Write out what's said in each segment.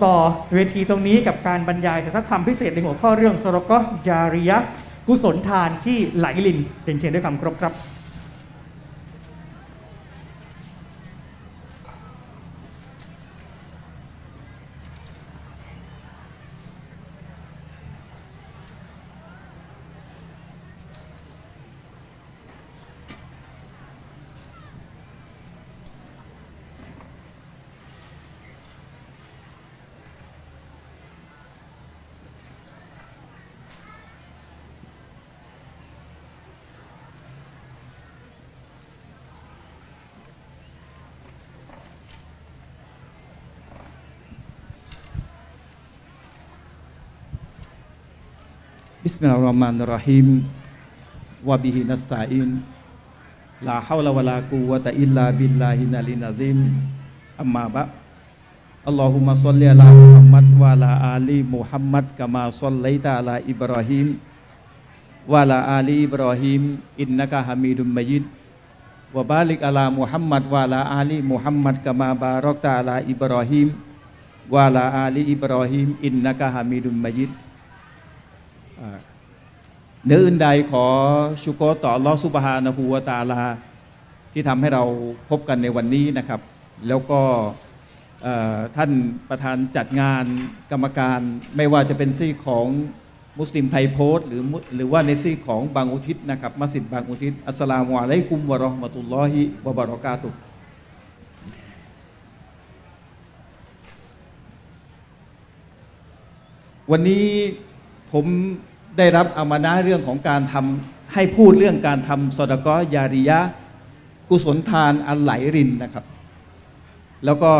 ต่อเวทีตรงนี้กับการบรรยายศีลธรรมพิเศษในหัวข้อเรื่องซอดากอฮ์ญาริยะห์กุศลทานที่ไหลลินเรียนเชิญด้วยคำเคารพครับ Bismillahirrahmanirrahim. Wabihi nasta'in. La hawla wa la quwwata illa billahi nalil azim. Amma ba'. Allahumma sholli ala Muhammad wa ala ali Muhammad kama shallaita ala Ibrahim wa ala ali Ibrahim innaka Hamidum Majid. Wa barik ala Muhammad wa ala ali Muhammad kama barakta ala Ibrahim wa ala ali Ibrahim innaka Hamidum Majid.เนื้ออื่นใดขอชุกรต่ออัลเลาะห์ซุบฮานะฮูวะตะอาลาที่ทำให้เราพบกันในวันนี้นะครับแล้วก็ท่านประธานจัดงานกรรมการไม่ว่าจะเป็นซีกของมุสลิมไทยโพสต์หรือว่าในซีกของบางอุทิศนะครับมัสยิดบางอุทิศอัสสลามุอะลัยกุมวะเราะห์มะตุลลอฮิวะบะเราะกาตุฮ์วันนี้ผมได้รับอามานะห์เรื่องของการทำให้พูดเรื่องการทำซอดากอฮ์ญาริยะห์กุศลทานอันไหลรินนะครับแล้วก็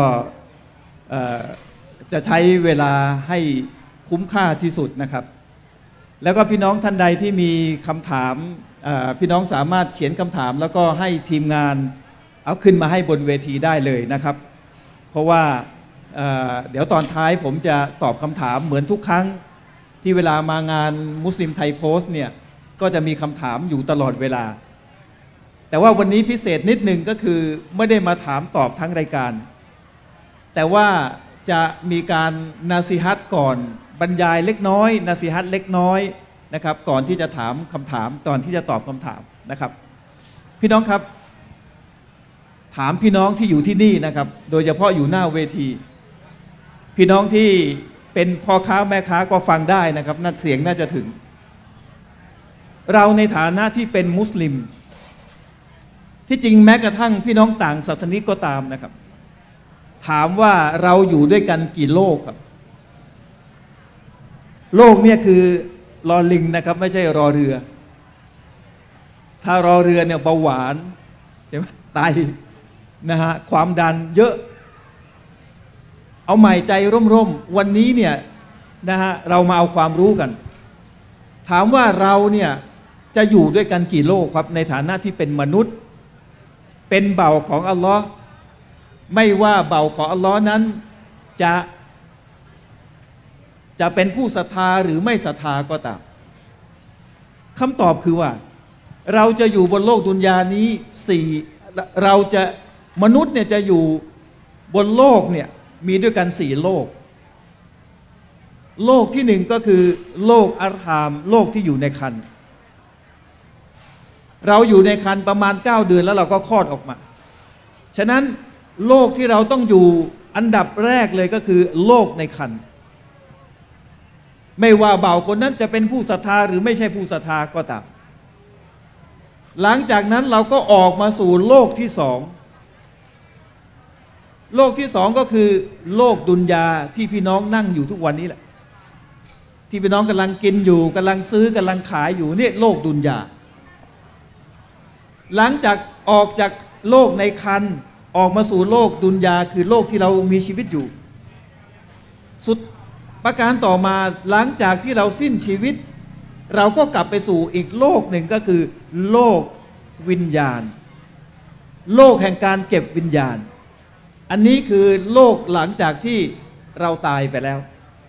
จะใช้เวลาให้คุ้มค่าที่สุดนะครับแล้วก็พี่น้องท่านใดที่มีคำถามพี่น้องสามารถเขียนคำถามแล้วก็ให้ทีมงานเอาขึ้นมาให้บนเวทีได้เลยนะครับเพราะว่าเดี๋ยวตอนท้ายผมจะตอบคำถามเหมือนทุกครั้งที่เวลามางานมุสลิมไทยโพสต์เนี่ยก็จะมีคำถามอยู่ตลอดเวลาแต่ว่าวันนี้พิเศษนิดนึงก็คือไม่ได้มาถามตอบทั้งรายการแต่ว่าจะมีการนาซีฮัตก่อนบรรยายเล็กน้อยนาซีฮัตเล็กน้อยนะครับก่อนที่จะถามคำถามตอนที่จะตอบคำถามนะครับพี่น้องครับถามพี่น้องที่อยู่ที่นี่นะครับโดยเฉพาะอยู่หน้าเวทีพี่น้องที่เป็นพ่อค้าแม่ค้าก็ฟังได้นะครับน่าเสียงน่าจะถึงเราในฐานะที่เป็นมุสลิมที่จริงแม้กระทั่งพี่น้องต่างศาสนิกก็ตามนะครับถามว่าเราอยู่ด้วยกันกี่โลกครับโลกเนี่ยคือรอลิงนะครับไม่ใช่รอเรือถ้ารอเรือเนี่ยเบาหวานใช่ไหมไตนะฮะความดันเยอะเอาใหม่ใจร่มๆวันนี้เนี่ยนะฮะเรามาเอาความรู้กันถามว่าเราเนี่ยจะอยู่ด้วยกันกี่โลกครับในฐานะที่เป็นมนุษย์เป็นเบ่าของอัลลอฮ์ไม่ว่าเบ่าของอัลลอฮ์นั้นจะเป็นผู้ศรัทธาหรือไม่ศรัทธาก็ตามคำตอบคือว่าเราจะอยู่บนโลกดุนยานี้มนุษย์เนี่ยจะอยู่บนโลกเนี่ยมีด้วยกัน4โลกโลกที่1ก็คือโลกอัรฮามโลกที่อยู่ในครรภ์เราอยู่ในครรภ์ประมาณ9 เดือนแล้วเราก็คลอดออกมาฉะนั้นโลกที่เราต้องอยู่อันดับแรกเลยก็คือโลกในครรภ์ไม่ว่าบ่าวคนนั้นจะเป็นผู้ศรัทธาหรือไม่ใช่ผู้ศรัทธาก็ตามหลังจากนั้นเราก็ออกมาสู่โลกที่2โลกที่2ก็คือโลกดุนยาที่พี่น้องนั่งอยู่ทุกวันนี้แหละที่พี่น้องกำลังกินอยู่กำลังซื้อกำลังขายอยู่เนี่ยโลกดุนยาหลังจากออกจากโลกในครรภ์ออกมาสู่โลกดุนยาคือโลกที่เรามีชีวิตอยู่สุดประการต่อมาหลังจากที่เราสิ้นชีวิตเราก็กลับไปสู่อีกโลกหนึ่งก็คือโลกวิญญาณโลกแห่งการเก็บวิญญาณอันนี้คือโลกหลังจากที่เราตายไปแล้ว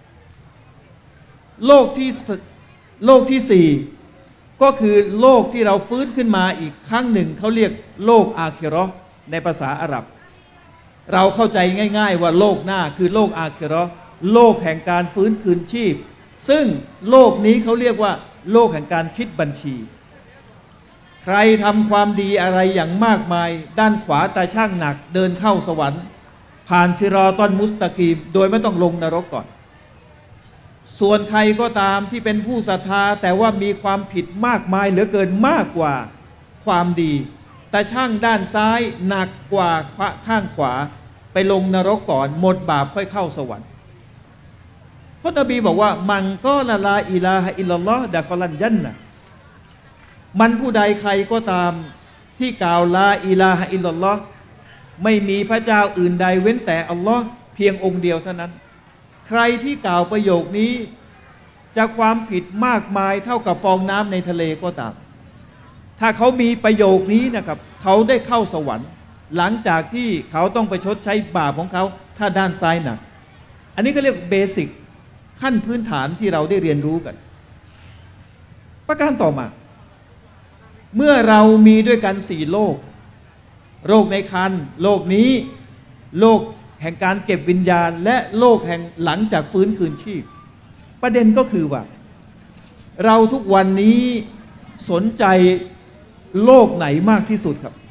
โลกที่4ก็คือโลกที่เราฟื้นขึ้นมาอีกครั้งหนึ่งเขาเรียกโลกอาคิเราะห์ในภาษาอาหรับเราเข้าใจง่ายๆว่าโลกหน้าคือโลกอาคิเราะห์โลกแห่งการฟื้นคืนชีพซึ่งโลกนี้เขาเรียกว่าโลกแห่งการคิดบัญชีใครทำความดีอะไรอย่างมากมายด้านขวาตาช่างหนักเดินเข้าสวรรค์ผ่านซิรอตอนมุสตะกีมโดยไม่ต้องลงนรกก่อนส่วนใครก็ตามที่เป็นผู้ศรัทธาแต่ว่ามีความผิดมากมายเหลือเกินมากกว่าความดีตาช่างด้านซ้ายหนักกว่าข้างขวาไปลงนรกก่อนหมดบาปค่อยเข้าสวรรค์พระนบีบอกว่ามันก็ละลาอิลาฮะอิลลัลลอฮ์ดะคอลันญันนะมันผู้ใดใครก็ตามที่กล่าวลาอิลาฮะอิลลัลลอฮ์ไม่มีพระเจ้าอื่นใดเว้นแต่อัลลอฮ์เพียงองค์เดียวเท่านั้นใครที่กล่าวประโยคนี้จะความผิดมากมายเท่ากับฟองน้ำในทะเลก็ตามถ้าเขามีประโยคนี้นะครับเขาได้เข้าสวรรค์หลังจากที่เขาต้องไปชดใช้บาปของเขาถ้าด้านซ้ายหนักอันนี้ก็เรียกเบสิกขั้นพื้นฐานที่เราได้เรียนรู้กันประการต่อมาเมื่อเรามีด้วยกัน4โลกโลกในครรภ์โลกนี้โลกแห่งการเก็บวิญญาณและโลกแห่งหลังจากฟื้นคืนชีพประเด็นก็คือว่าเราทุกวันนี้สนใจโลกไหนมากที่สุดครับ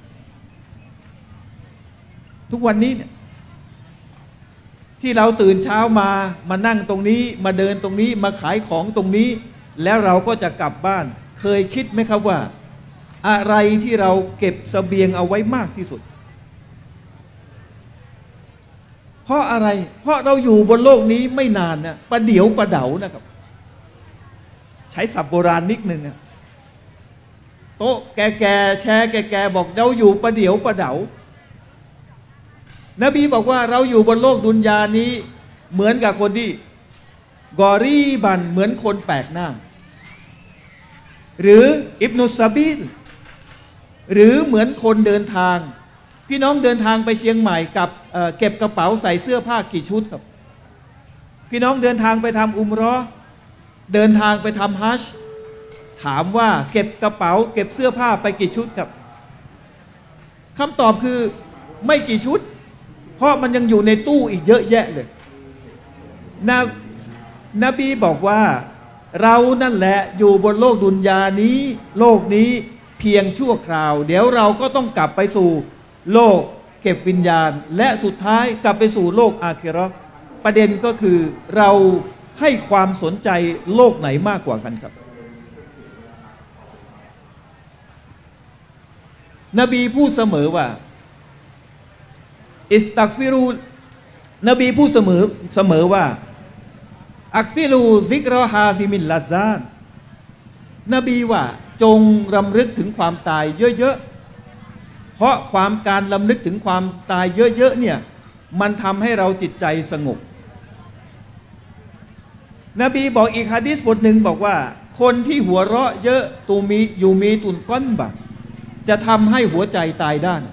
ทุกวันนี้เนี่ยที่เราตื่นเช้ามานั่งตรงนี้มาเดินตรงนี้มาขายของตรงนี้แล้วเราก็จะกลับบ้านเคยคิดไหมครับว่าอะไรที่เราเก็บเสบียงเอาไว้มากที่สุดเพราะอะไรเพราะเราอยู่บนโลกนี้ไม่นานนะประเดี๋ยวประเดานะครับใช้ศัพท์โบราณนิดนึงนะโต๊ะแก่ๆแชร์แก่ๆบอกเราอยู่ประเดี๋ยวประเดานบีบอกว่าเราอยู่บนโลกดุนยานี้เหมือนกับคนที่กอรีบันเหมือนคนแปลกหน้าหรืออิบนุซาบิลหรือเหมือนคนเดินทางพี่น้องเดินทางไปเชียงใหม่กับเก็บกระเป๋าใส่เสื้อผ้ากี่ชุดครับพี่น้องเดินทางไปทำอุมเราะห์เดินทางไปทำฮัจญ์ถามว่าเก็บกระเป๋าเก็บเสื้อผ้าไปกี่ชุดครับคำตอบคือไม่กี่ชุดเพราะมันยังอยู่ในตู้อีกเยอะแยะเลยนบีบอกว่าเรานั่นแหละอยู่บนโลกดุนยานี้โลกนี้เพียงชั่วคราวเดี๋ยวเราก็ต้องกลับไปสู่โลกเก็บวิญญาณและสุดท้ายกลับไปสู่โลกอาคิเราะห์ประเด็นก็คือเราให้ความสนใจโลกไหนมากกว่ากันครับนบีพูดเสมอว่าอิสตักฟิรูนบีพูดเสมอว่าอักซิลูซิกรอฮาซิมิลลาซานนบีว่าจงรำลึกถึงความตายเยอะๆเพราะการรำลึกถึงความตายเยอะๆเนี่ยมันทำให้เราจิตใจสงบนบีบอกอีกหะดีษบทหนึ่งบอกว่าคนที่หัวเราะเยอะอยู่มีตุนก้อนบะจะทำให้หัวใจตายด้าน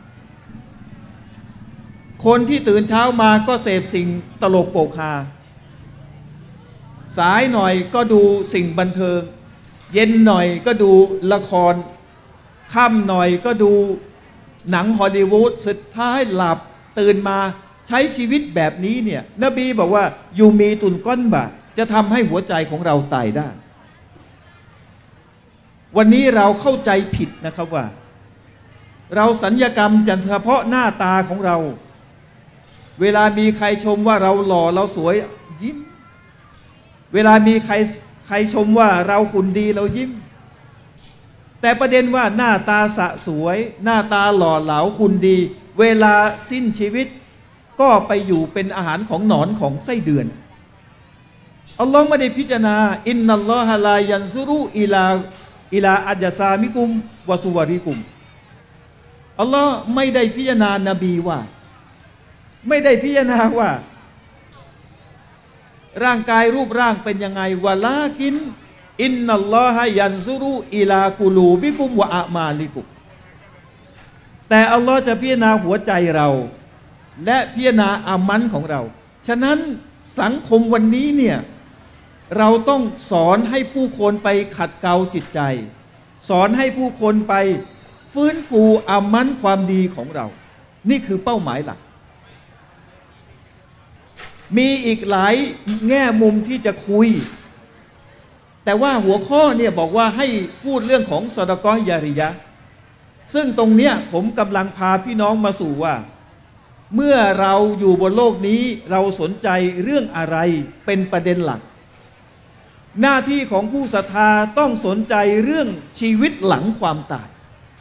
คนที่ตื่นเช้ามาก็เสพสิ่งตลกโปกฮาสายหน่อยก็ดูสิ่งบันเทิงเย็นหน่อยก็ดูละครค่ำหน่อยก็ดูหนังฮอลลีวูดสุดท้ายหลับตื่นมาใช้ชีวิตแบบนี้เนี่ยนบีบอกว่ายูมีตุนก้อนบะจะทำให้หัวใจของเราตายได้วันนี้เราเข้าใจผิดนะครับว่าเราสัญญกรรมจะเฉพาะหน้าตาของเราเวลามีใครชมว่าเราหล่อเราสวยยิ้มเวลามีใครชมว่าเราหุ่นดีเรายิ้มแต่ประเด็นว่าหน้าตาสะสวยหน้าตาหล่อเหลาหุ่นดีเวลาสิ้นชีวิตก็ไปอยู่เป็นอาหารของหนอนของไส้เดือนอัลลอฮ์ไม่ได้พิจารณาอินนัลลอฮะลายันซุรุอิลาอัจซามิกุมวะซุวาริกุมอัลลอฮ์ไม่ได้พิจารณานบีว่าไม่ได้พิจารณาว่าร่างกายรูปร่างเป็นยังไงวะลากินอินนัลลอฮะยันซุรุอิลากุลูบิกุมวะอะมาลิกุมแต่อัลลอฮ์จะพิจารณาหัวใจเราและพิจารณาอามันของเราฉะนั้นสังคมวันนี้เนี่ยเราต้องสอนให้ผู้คนไปขัดเกลาจิตใจสอนให้ผู้คนไปฟื้นฟูอามันความดีของเรานี่คือเป้าหมายหลักมีอีกหลายแง่มุมที่จะคุย แต่ว่าหัวข้อเนี่ยบอกว่าให้พูดเรื่องของซอดากอยาริยะซึ่งตรงเนี้ยผมกำลังพาพี่น้องมาสู่ว่า เมื่อเราอยู่บนโลกนี้เราสนใจเรื่องอะไรเป็นประเด็นหลัก หน้าที่ของผู้ศรัทธาต้องสนใจเรื่องชีวิตหลังความตาย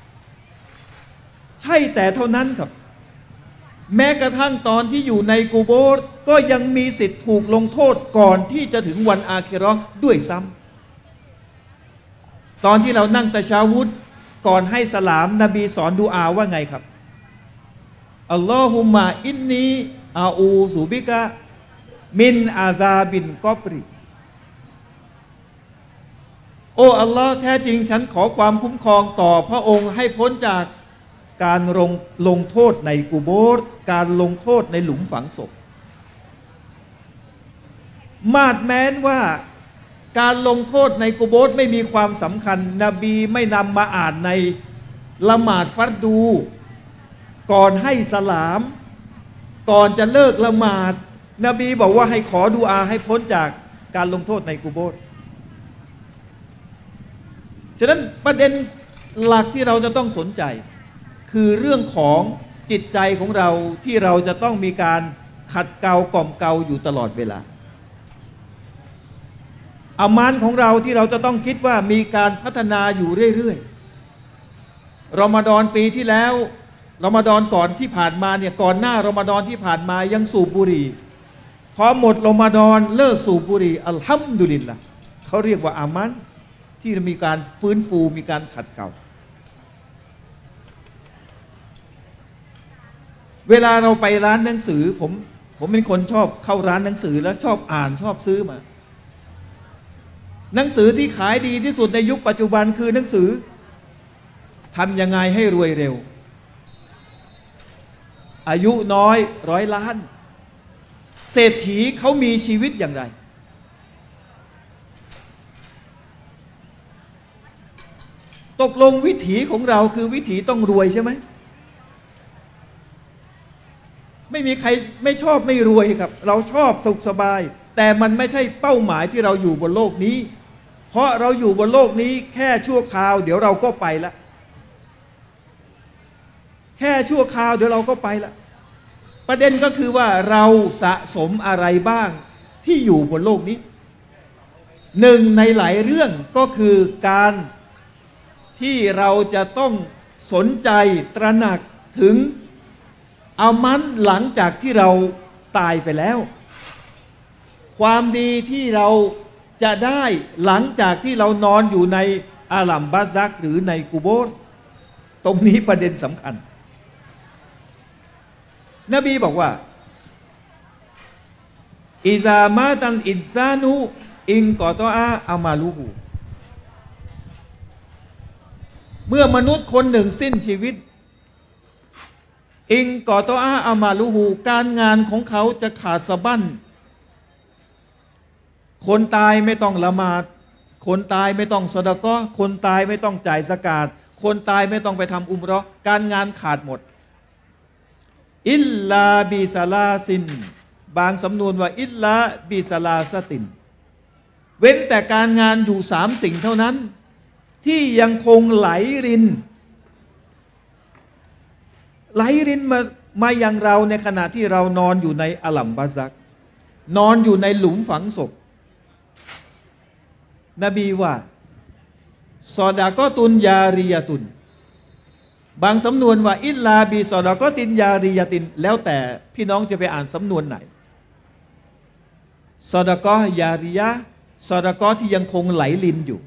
ใช่แต่เท่านั้นครับแม้กระทั่งตอนที่อยู่ในกูโบร์ก็ยังมีสิทธิ์ถูกลงโทษก่อนที่จะถึงวันอาคิเราะห์ด้วยซ้ำตอนที่เรานั่งตะชาวุธก่อนให้สลามนบีสอนดุอาว่าไงครับอัลลอฮุมะอินนีอาอูซุบิกะมินอาซาบินกอบริโอ้อัลลอฮ์แท้จริงฉันขอความคุ้มครองต่อพระองค์ให้พ้นจากการลงโทษในกุโบร์การลงโทษในหลุมฝังศพมาดแม้นว่าการลงโทษในกุโบร์ไม่มีความสำคัญนบีไม่นำมาอ่านในละหมาดฟัรดูก่อนให้สลามก่อนจะเลิกละหมาดนบีบอกว่าให้ขอดุอาให้พ้นจากการลงโทษในกุโบร์ฉะนั้นประเด็นหลักที่เราจะต้องสนใจคือเรื่องของจิตใจของเราที่เราจะต้องมีการขัดเกลากล่อมเกลาอยู่ตลอดเวลาอามานของเราที่เราจะต้องคิดว่ามีการพัฒนาอยู่เรื่อยๆรอมฎอนปีที่แล้วรอมฎอนก่อนที่ผ่านมาเนี่ยก่อนหน้ารอมฎอนที่ผ่านมายังสูบบุหรี่พอหมดรอมฎอนเลิกสูบบุหรี่อัลฮัมดุลิลละห์เขาเรียกว่าอามานที่มีการฟื้นฟูมีการขัดเกลาเวลาเราไปร้านหนังสือผมเป็นคนชอบเข้าร้านหนังสือแล้วชอบอ่านชอบซื้อมาหนังสือที่ขายดีที่สุดในยุคปัจจุบันคือหนังสือทำยังไงให้รวยเร็วอายุน้อย100 ล้านเศรษฐีเขามีชีวิตอย่างไรตกลงวิถีของเราคือวิถีต้องรวยใช่ไหมไม่มีใครไม่ชอบไม่รวยครับเราชอบสุขสบายแต่มันไม่ใช่เป้าหมายที่เราอยู่บนโลกนี้เพราะเราอยู่บนโลกนี้แค่ชั่วคราวเดี๋ยวเราก็ไปละแค่ชั่วคราวเดี๋ยวเราก็ไปละประเด็นก็คือว่าเราสะสมอะไรบ้างที่อยู่บนโลกนี้หนึ่งในหลายเรื่องก็คือการที่เราจะต้องสนใจตระหนักถึงอามันหลังจากที่เราตายไปแล้วความดีที่เราจะได้หลังจากที่เรานอนอยู่ในอาลัมบาซักหรือในกุโบร์ตรงนี้ประเด็นสำคัญนบีบอกว่าอิซามาตันอินซานุอิงกอตออาอามาลูหูเมื่อมนุษย์คนหนึ่งสิ้นชีวิตอิงกอตออาอามาลูหูการงานของเขาจะขาดสะบั้นคนตายไม่ต้องละหมาดคนตายไม่ต้องซอดาเกาะห์คนตายไม่ต้องจ่ายซะกาตคนตายไม่ต้องไปทำอุมเราะห์การงานขาดหมดอิลลาบิซาลาซินบางสำนวนว่าอิลลาบิซาลาสตินเว้นแต่การงานอยู่3 สิ่งเท่านั้นที่ยังคงไหลรินมาอย่างเราในขณะที่เรานอนอยู่ในอาลัมบาซักนอนอยู่ในหลุมฝังศพนบีว่าซอดาก็ตุนยาริยะตุนบางสำนวนว่าอิลลาบีซอดาก็ตินยาริยะตินแล้วแต่พี่น้องจะไปอ่านสำนวนไหนซอดาก็ยาริยะซอดาก็ที่ยังคงไหลลินอยู่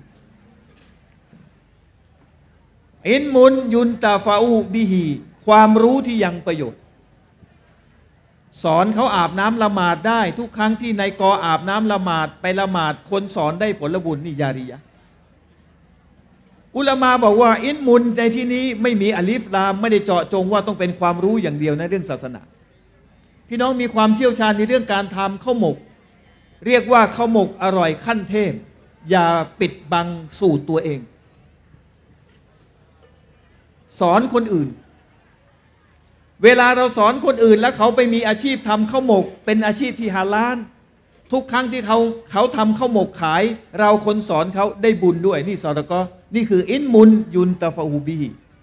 อินมุนยุนตาฟาอูบิฮีความรู้ที่ยังประโยชน์สอนเขาอาบน้ำละหมาดได้ทุกครั้งที่ในกออาบน้ำละหมาดไปละหมาดคนสอนได้ผลบุญนี่ยาริยะอุลามาบอกว่าอินมุนในที่นี้ไม่มีอลิฟลามไม่ได้เจาะจงว่าต้องเป็นความรู้อย่างเดียวในเรื่องศาสนาพี่น้องมีความเชี่ยวชาญในเรื่องการทำข้าวหมกเรียกว่าข้าวหมกอร่อยขั้นเทพอย่าปิดบังสูตรตัวเองสอนคนอื่นเวลาเราสอนคนอื่นแล้วเขาไปมีอาชีพทำข้าวหมกเป็นอาชีพที่ฮาลาลทุกครั้งที่เขาทำข้าวหมกขายเราคนสอนเขาได้บุญด้วยนี่ซอดะกอห์นี่คืออินมุนยุนตะฟะฮูบี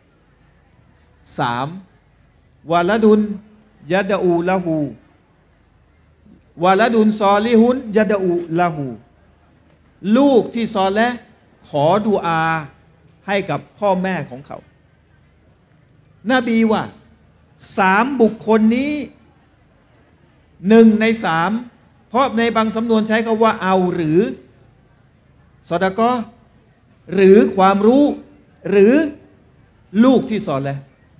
3วะละดุนยะดะอูละหูวะละดุนซอลิฮุนยะดะอูละหูลูกที่ซอและขอดุอาให้กับพ่อแม่ของเขานบีว่า3บุคคลนี้1ใน3เพราะในบางสำนวนใช้คำว่าเอาหรือซอดะกอห์หรือความรู้หรือลูกที่ซอและ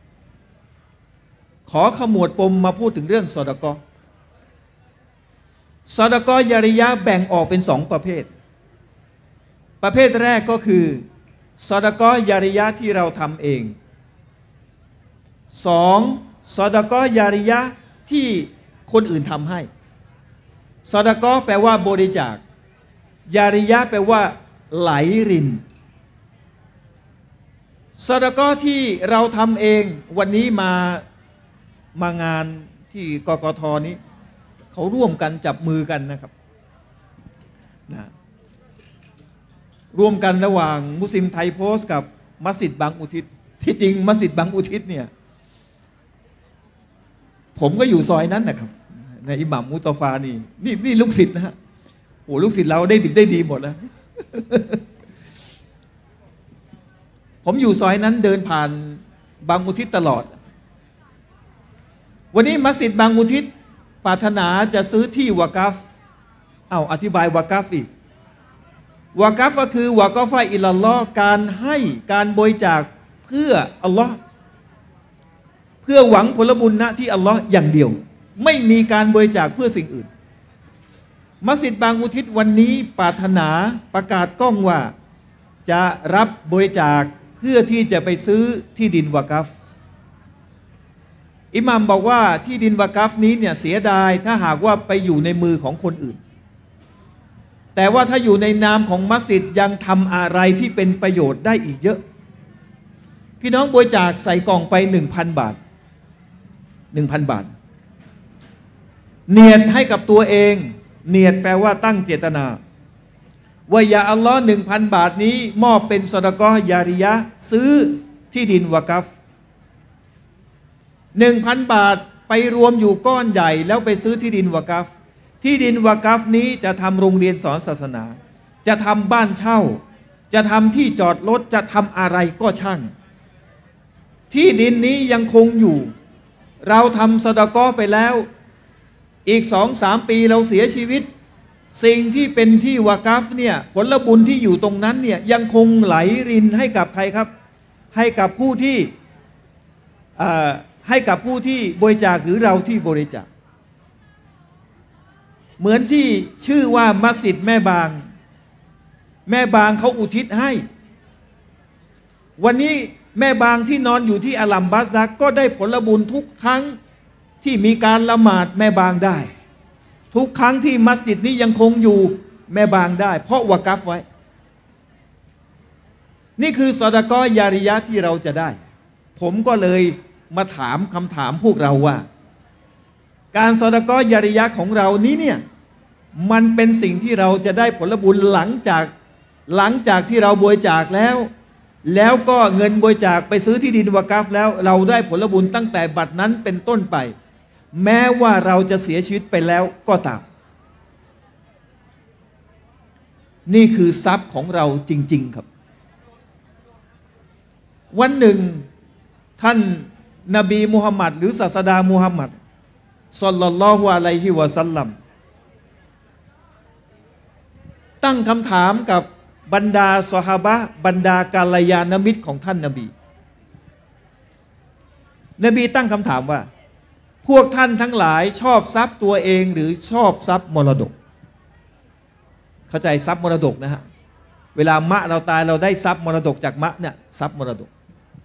ขอขมวดปมมาพูดถึงเรื่องซอดะกอห์ซอดะกอห์ญาริยะห์แบ่งออกเป็น2ประเภทประเภทแรกก็คือซอดะกอห์ญาริยะห์ที่เราทำเอง2ซอดะกอห์ญาริยะห์ที่คนอื่นทำให้ซอดะกอห์แปลว่าบริจาคญาริยะห์แปลว่าไหลรินซอดะกอห์ที่เราทำเองวันนี้มางานที่กกท.นี้เขาร่วมกันจับมือกันนะครับนะร่วมกันระหว่างมุสลิมไทยโพสต์กับมัสยิดบางอุทิศที่จริงมัสยิดบางอุทิศเนี่ยผมก็อยู่ซอยนั้นนะครับในอิหม่ามมุตฟานี่ลูกศิษย์นะฮะโอ้ลูกศิษย์เราได้ดิบได้ดีหมดแล้ว ผมอยู่ซอยนั้นเดินผ่านบางอุทิศตลอดวันนี้มัสยิดบางอุทิศปรารถนาจะซื้อที่วะกัฟอธิบายวะกัฟอีกวะกัฟก็คือวะกอฟะอิลลัลลอฮ์การให้การบริจาคเพื่ออัลลอฮ์เพื่อหวังผลบุญณที่อัลลอฮ์อย่างเดียวไม่มีการบริจาคเพื่อสิ่งอื่นมัสยิดบางอุทิศวันนี้ปรารถนาประกาศกล้องว่าจะรับบริจาคเพื่อที่จะไปซื้อที่ดินวะกัฟอิหม่ามบอกว่าที่ดินวะกัฟนี้เนี่ยเสียดายถ้าหากว่าไปอยู่ในมือของคนอื่นแต่ว่าถ้าอยู่ในนามของมัสยิดยังทำอะไรที่เป็นประโยชน์ได้อีกเยอะพี่น้องบริจาคใส่กล่องไป 1,000 บาท 1,000 บาทเนียดให้กับตัวเองเนียดแปลว่าตั้งเจตนาว่าอย่าอัลลอฮ์ 1,000 บาทนี้มอบเป็นซอดะกอห์ญาริยะห์ซื้อที่ดินวะกัฟ 1,000 บาทไปรวมอยู่ก้อนใหญ่แล้วไปซื้อที่ดินวะกัฟที่ดินวะกัฟนี้จะทำโรงเรียนสอนศาสนาจะทำบ้านเช่าจะทำที่จอดรถจะทำอะไรก็ช่างที่ดินนี้ยังคงอยู่เราทำซอดะกอห์ไปแล้วอีก 2-3 ปีเราเสียชีวิตสิ่งที่เป็นที่วะกัฟเนี่ยผลบุญที่อยู่ตรงนั้นเนี่ยยังคงไหลรินให้กับใครครับให้กับผู้ที่บริจาคหรือเราที่บริจาคเหมือนที่ชื่อว่ามัสยิดแม่บางเขาอุทิศให้วันนี้แม่บางที่นอนอยู่ที่อัลลัมบาซักก็ได้ผลบุญทุกครั้งที่มีการละหมาดแม่บางได้ทุกครั้งที่มัสยิดนี้ยังคงอยู่แม่บางได้เพราะวะกัฟไว้นี่คือซอดะกอห์ญาริยะห์ที่เราจะได้ผมก็เลยมาถามคำถามพวกเราว่าการซอดะกอห์ญาริยะห์ของเรานี้เนี่ยมันเป็นสิ่งที่เราจะได้ผลบุญหลังจากที่เราบริจาคแล้วก็เงินบริจาคไปซื้อที่ดินวะกัฟแล้วเราได้ผลบุญตั้งแต่บัดนั้นเป็นต้นไปแม้ว่าเราจะเสียชีวิตไปแล้วก็ตามนี่คือทรัพย์ของเราจริงๆครับวันหนึ่งท่านนบีมุฮัมมัดหรือศาสดามุฮัมมัดศ็อลลัลลอฮุอะลัยฮิวะซัลลัมตั้งคำถามกับบรรดาซอฮาบะห์บรรดากัลยาณมิตรของท่านนบีตั้งคำถามว่าพวกท่านทั้งหลายชอบทรัพย์ตัวเองหรือชอบทรัพย์มรดกเข้าใจทรัพย์มรดกนะฮะเวลามะเราตายเราได้ทรัพย์มรดกจากมะเนี่ยทรัพย์มรดก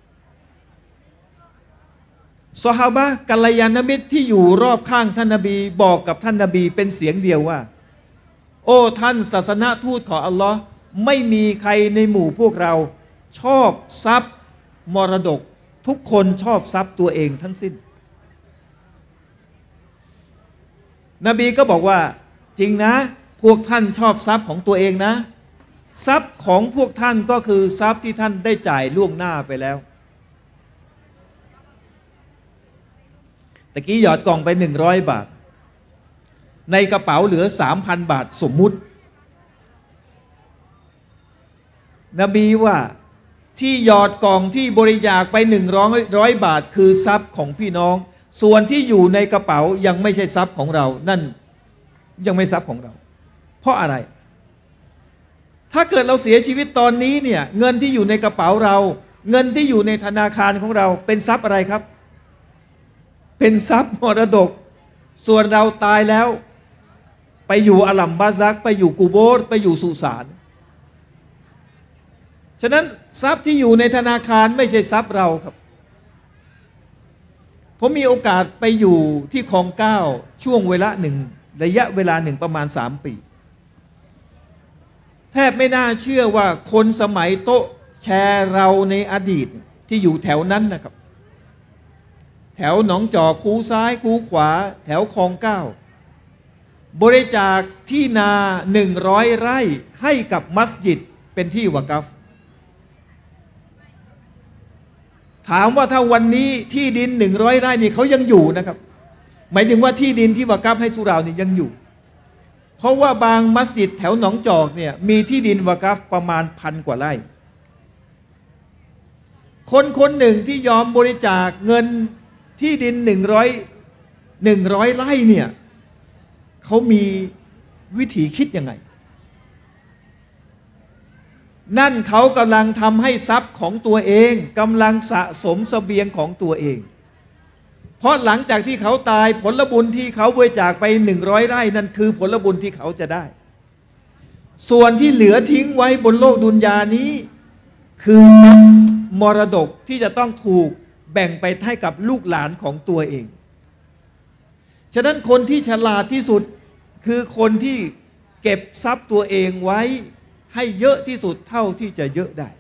ซอฮาบะห์กัลยาณมิตรที่อยู่รอบข้างท่านนบีบอกกับท่านนบีเป็นเสียงเดียวว่าโอ้ท่านศาสนทูตของอัลลอฮ์ไม่มีใครในหมู่พวกเราชอบทรัพย์มรดกทุกคนชอบทรัพย์ตัวเองทั้งสิ้นนบีก็บอกว่าจริงนะพวกท่านชอบทรัพย์ของตัวเองนะทรัพย์ของพวกท่านก็คือทรัพย์ที่ท่านได้จ่ายล่วงหน้าไปแล้วตะกี้หยอดกล่องไป100 บาทในกระเป๋าเหลือ 3,000 บาทสมมุตินบีว่าที่หยอดกล่องที่บริจาคไป100 บาทคือทรัพย์ของพี่น้องส่วนที่อยู่ในกระเป๋ายังไม่ใช่ทรัพย์ของเรานั่นยังไม่ทรัพย์ของเราเพราะอะไรถ้าเกิดเราเสียชีวิตตอนนี้เนี่ยเงินที่อยู่ในกระเป๋าเราเงินที่อยู่ในธนาคารของเราเป็นทรัพย์อะไรครับเป็นทรัพย์มรดกส่วนเราตายแล้วไปอยู่อัลลัมบาซักไปอยู่กูโบสไปอยู่สุสานฉะนั้นทรัพย์ที่อยู่ในธนาคารไม่ใช่ทรัพย์เราครับผมมีโอกาสไปอยู่ที่คลอง9ช่วงเวลาหนึ่งระยะเวลาหนึ่งประมาณ3 ปีแทบไม่น่าเชื่อว่าคนสมัยโต๊ะแชร์เราในอดีตที่อยู่แถวนั้นนะครับแถวหนองจอกคูซ้ายคูขวาแถวคลอง9บริจาคที่นา100 ไร่ให้กับมัสยิดเป็นที่วะกัฟถามว่าถ้าวันนี้ที่ดิน100 ไร่นี่เขายังอยู่นะครับหมายถึงว่าที่ดินที่วะกัฟให้สุเรานี่ยังอยู่เพราะว่าบางมัสยิดแถวหนองจอกเนี่ยมีที่ดินวะกัฟประมาณ1,000 กว่าไร่คนหนึ่งที่ยอมบริจาคเงินที่ดิน100 ไร่เนี่ยเขามีวิธีคิดยังไงนั่นเขากำลังทำให้ทรัพย์ของตัวเองกำลังสะสมเสบียงของตัวเองเพราะหลังจากที่เขาตายผลบุญที่เขาบริจาคไป100 ไร่นั่นคือผลบุญที่เขาจะได้ส่วนที่เหลือทิ้งไว้บนโลกดุนยานี้คือทรัพย์มรดกที่จะต้องถูกแบ่งไปให้กับลูกหลานของตัวเองฉะนั้นคนที่ฉลาดที่สุดคือคนที่เก็บทรัพย์ตัวเองไว้ให้เยอะที่สุดเท่าที่จะเยอะได้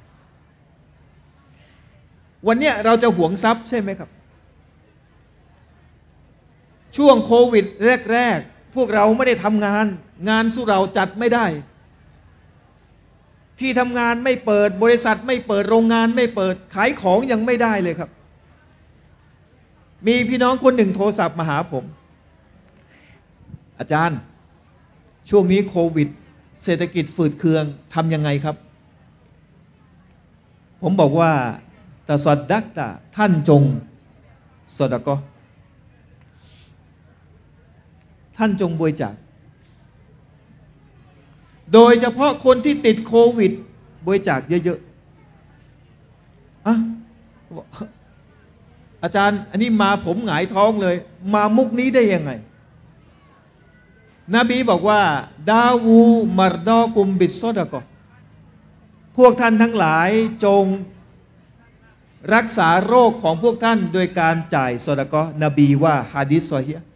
วันนี้เราจะหวงทรัพย์ใช่ไหมครับช่วงโควิดแรกๆพวกเราไม่ได้ทำงานสู้เราจัดไม่ได้ที่ทำงานไม่เปิดบริษัทไม่เปิดโรงงานไม่เปิดขายของยังไม่ได้เลยครับมีพี่น้องคนหนึ่งโทรศัพท์มาหาผมอาจารย์ช่วงนี้โควิดเศรษฐกิจฝืดเคืองทำยังไงครับผมบอกว่าตะซอดดักตะท่านจงสดก็ท่านจงบริจาคโดยเฉพาะคนที่ติดโควิดบริจาคเยอะๆอาจารย์อันนี้มาผมหงายท้องเลยมามุกนี้ได้ยังไงนบีบอกว่าดาวูมารดอกุมบิสซอดะกอพวกท่านทั้งหลายจงรักษาโรคของพวกท่านโดยการจ่ายซอดะกอนบีว่าฮะดีษซอฮีฮ์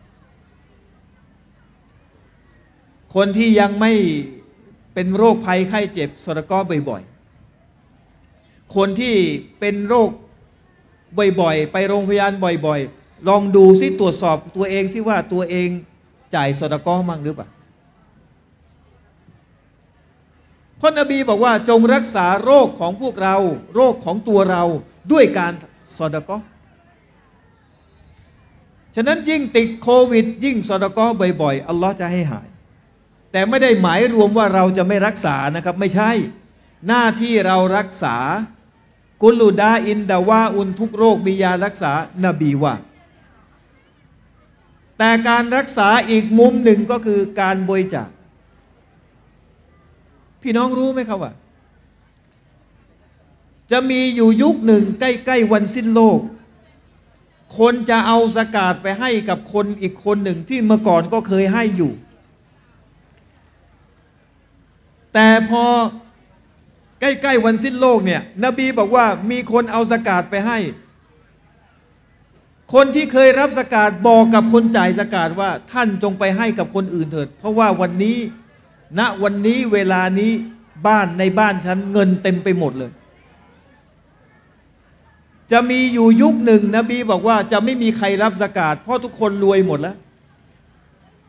คนที่ยังไม่เป็นโรคภัยไข้เจ็บซอดะกอบ่อยๆคนที่เป็นโรคบ่อยๆไปโรงพยาบาลบ่อยๆลองดูซิตรวจสอบตัวเองซิว่าตัวเองจ่ายซอดะกอมั่งหรือเปล่าเพราะนบีบอกว่าจงรักษาโรคของพวกเราโรคของตัวเราด้วยการซอดะกอฉะนั้นยิ่งติดโควิดยิ่งซอดะกอบ่อยๆอัลลอฮ์จะให้หายแต่ไม่ได้หมายรวมว่าเราจะไม่รักษานะครับไม่ใช่หน้าที่เรารักษากุลูดาอินดาวาอุนทุกโรคมียารักษานบีว่าแต่การรักษาอีกมุมหนึ่งก็คือการบริจาคพี่น้องรู้ไหมครับว่าจะมีอยู่ยุคหนึ่งใกล้ๆวันสิ้นโลกคนจะเอาซะกาตไปให้กับคนอีกคนหนึ่งที่เมื่อก่อนก็เคยให้อยู่แต่พอใกล้ๆวันสิ้นโลกเนี่ยนบีบอกว่ามีคนเอาซะกาตไปให้คนที่เคยรับซะกาตบอกกับคนจ่ายซะกาตว่าท่านจงไปให้กับคนอื่นเถิดเพราะว่าวันนี้ณวันนี้เวลานี้บ้านในบ้านฉันเงินเต็มไปหมดเลยจะมีอยู่ยุคหนึ่งนบีบอกว่าจะไม่มีใครรับซะกาตเพราะทุกคนรวยหมดแล้ว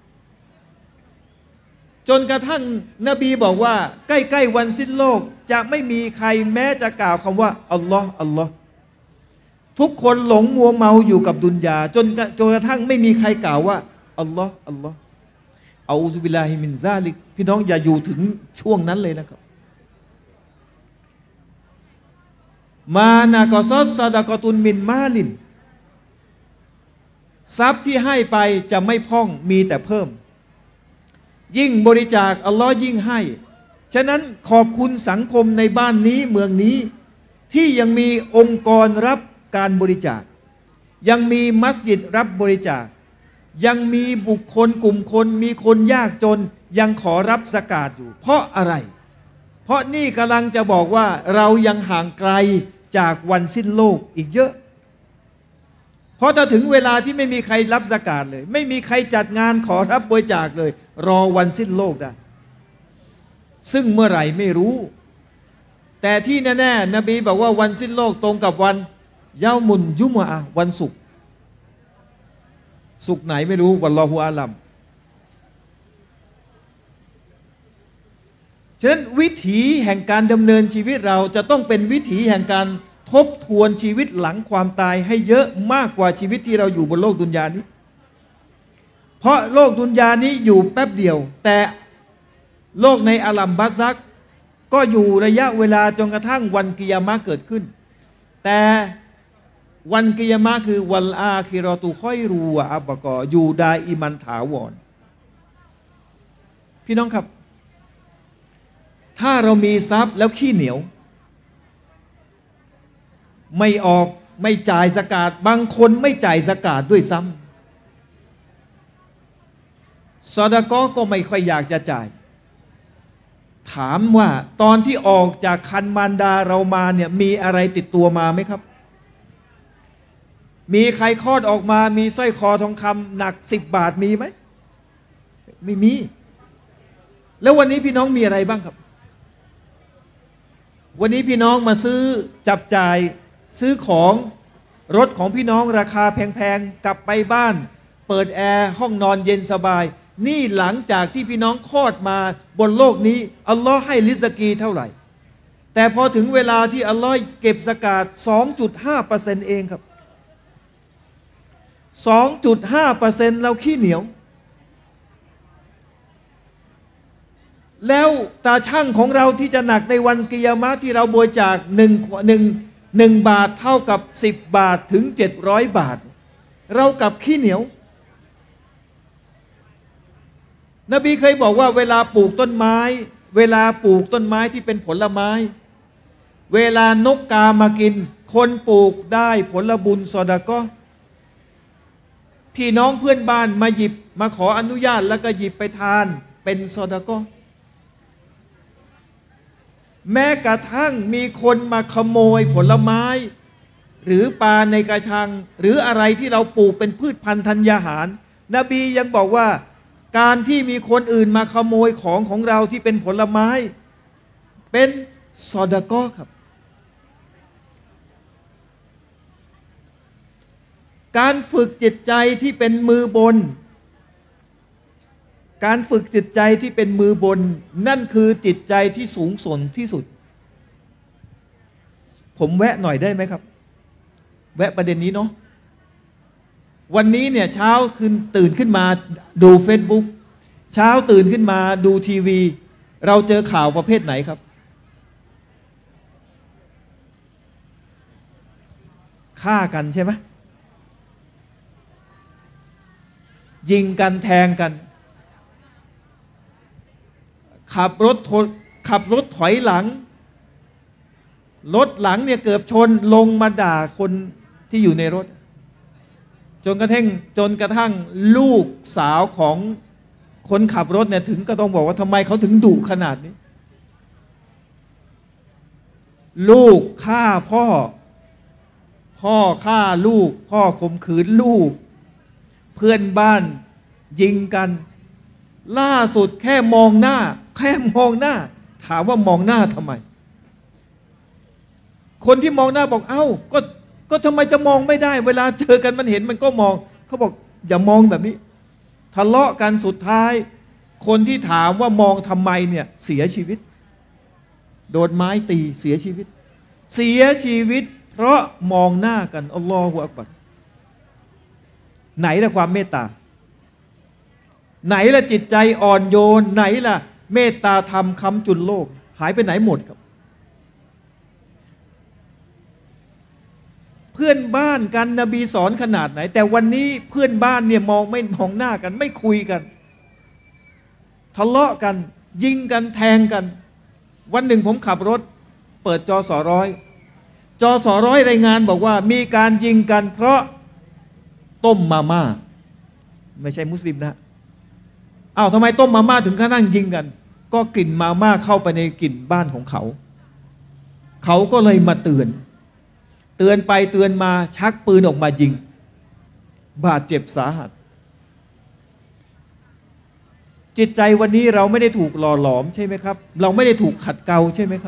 จนกระทั่งนบีบอกว่าใกล้ๆวันสิ้นโลกจะไม่มีใครแม้จะกล่าวคำว่าอัลลอฮ์อัลลอฮ์ทุกคนหลงมัวเมาอยู่กับดุนยาจนกระทั่งไม่มีใครกล่าวว่าอัลลอฮ์อัลลอฮ์เอาอุซบิลลาฮิมินซาลิกพี่น้องอย่าอยู่ถึงช่วงนั้นเลยนะครับมานะกอซอสซาดะกอตุนมินมาลินทรัพย์ที่ให้ไปจะไม่พร่องมีแต่เพิ่มยิ่งบริจาคอัลลอฮ์ยิ่งให้ฉะนั้นขอบคุณสังคมในบ้านนี้เมืองนี้ที่ยังมีองค์กรรับการบริจาคยังมีมัสยิดรับบริจาคยังมีบุคคลกลุ่มคนมีคนยากจนยังขอรับซะกาตอยู่เพราะอะไรเพราะนี่กำลังจะบอกว่าเรายังห่างไกลจากวันสิ้นโลกอีกเยอะเพราะถ้าถึงเวลาที่ไม่มีใครรับซะกาตเลยไม่มีใครจัดงานขอรับบริจาคเลยรอวันสิ้นโลกได้ซึ่งเมื่อไหร่ไม่รู้แต่ที่แน่ๆนบีบอกว่าวันสิ้นโลกตรงกับวันยามุนยุมอะห์วันศุกร์ศุกร์ไหนไม่รู้วัลลอฮุอาลัมฉะนั้นวิถีแห่งการดำเนินชีวิตเราจะต้องเป็นวิถีแห่งการทบทวนชีวิตหลังความตายให้เยอะมากกว่าชีวิตที่เราอยู่บนโลกดุนยานี้เพราะโลกดุนยานี้อยู่แป๊บเดียวแต่โลกในอาลัมบัรซักก็อยู่ระยะเวลาจนกระทั่งวันกิยามะห์เกิดขึ้นแต่วันกิยามะห์คือวัลอาคิเราะตุค่อยรูวะอับบกออยู่ดาอิมันถาวรพี่น้องครับถ้าเรามีทรัพย์แล้วขี้เหนียวไม่ออกไม่จ่ายซะกาตบางคนไม่จ่ายซะกาตด้วยซ้ำซอดะกอก็ไม่ค่อยอยากจะจ่ายถามว่าตอนที่ออกจากคันมารดาเรามาเนี่ยมีอะไรติดตัวมาไหมครับมีใครคลอดออกมามีสร้อยคอทองคำหนัก10 บาทมีไหมไม่มีแล้ววันนี้พี่น้องมีอะไรบ้างครับวันนี้พี่น้องมาซื้อจับจ่ายซื้อของรถของพี่น้องราคาแพงๆกลับไปบ้านเปิดแอร์ห้องนอนเย็นสบายนี่หลังจากที่พี่น้องคลอดมาบนโลกนี้อัลลอฮ์ให้ริสกีเท่าไหร่แต่พอถึงเวลาที่อัลลอฮ์เก็บซะกาต 2.5% เองครับ 2.5% เราขี้เหนียวแล้วตาช่างของเราที่จะหนักในวันกิยามะห์ที่เราบริจาค1 บาทเท่ากับ10 บาทถึง700 บาทเรากับขี้เหนียวนบีเคยบอกว่าเวลาปลูกต้นไม้ที่เป็นผลไม้เวลานกกามากินคนปลูกได้ผลบุญซอดะกอฮ์พี่น้องเพื่อนบ้านมาหยิบมาขออนุญาตแล้วก็หยิบไปทานเป็นซอดะกอฮ์แม้กระทั่งมีคนมาขโมยผลไม้หรือปลาในกระชังหรืออะไรที่เราปลูกเป็นพืชพันธุ์ธัญญาหารนบียังบอกว่าการที่มีคนอื่นมาขโมยของเราที่เป็นผลไม้เป็นซอดะกอฮ์ครับการฝึกจิตใจที่เป็นมือบนการฝึกจิตใจที่เป็นมือบนนั่นคือจิตใจที่สูงส่งที่สุดผมแวะหน่อยได้ไหมครับแวะประเด็นนี้เนาะวันนี้เนี่ยเช้าคืนตื่นขึ้นมาดู Facebook เช้าตื่นขึ้นมาดูทีวีเราเจอข่าวประเภทไหนครับฆ่ากันใช่ไหมยิงกันแทงกันขับรถถอยหลังรถหลังเนี่ยเกือบชนลงมาด่าคนที่อยู่ในรถจนกระทั่งลูกสาวของคนขับรถเนี่ยถึงก็ต้องบอกว่าทำไมเขาถึงดุขนาดนี้ลูกฆ่าพ่อฆ่าลูกพ่อข่มขืนลูกเพื่อนบ้านยิงกันล่าสุดแค่มองหน้าถามว่ามองหน้าทำไมคนที่มองหน้าบอกเอ้าก็ทำไมจะมองไม่ได้เวลาเจอกันมันเห็นมันก็มองเขาบอกอย่ามองแบบนี้ทะเลาะกันสุดท้ายคนที่ถามว่ามองทำไมเนี่ยเสียชีวิตโดนไม้ตีเสียชีวิตเพราะมองหน้ากันอัลลอฮฺอักบัรไหนล่ะความเมตตาไหนล่ะจิตใจอ่อนโยนไหนล่ะเมตตาธรรมค้ำจุนโลกหายไปไหนหมดครับเพื่อนบ้านกันนบีสอนขนาดไหนแต่วันนี้เพื่อนบ้านเนี่ยไม่มองหน้ากันไม่คุยกันทะเลาะกันยิงกันแทงกันวันหนึ่งผมขับรถเปิดจสร้อยรายงานบอกว่ามีการยิงกันเพราะต้มมาม่าไม่ใช่มุสลิมนะอ้าวทำไมต้มมาม่าถึงขั้นนั่งยิงกันก็กลิ่นมาม่าเข้าไปในกลิ่นบ้านของเขาก็เลยมาเตือนไปเตือนมาชักปืนออกมายิงบาดเจ็บสาหัสจิตใจวันนี้เราไม่ได้ถูกหล่อหลอมใช่ไหมครับเราไม่ได้ถูกขัดเกลาใช่ไหมครับ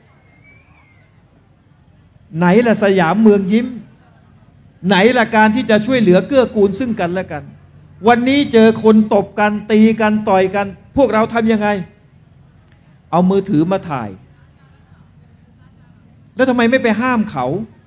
ไหนล่ะสยามเมืองยิ้มไหนล่ะการที่จะช่วยเหลือเกื้อกูลซึ่งกันและกันวันนี้เจอคนตบกันตีกันต่อยกันพวกเราทำยังไงเอามือถือมาถ่ายแล้วทำไมไม่ไปห้ามเขา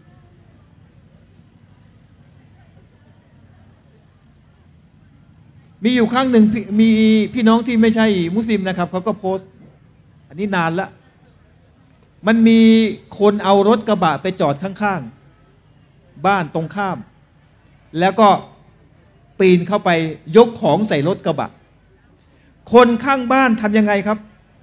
มีอยู่ครั้งหนึ่งมีพี่น้องที่ไม่ใช่มุสลิมนะครับเขาก็โพสต์อันนี้นานละมันมีคนเอารถกระบะไปจอดข้างๆบ้านตรงข้ามแล้วก็ปีนเข้าไปยกของใส่รถกระบะคนข้างบ้านทำยังไงครับ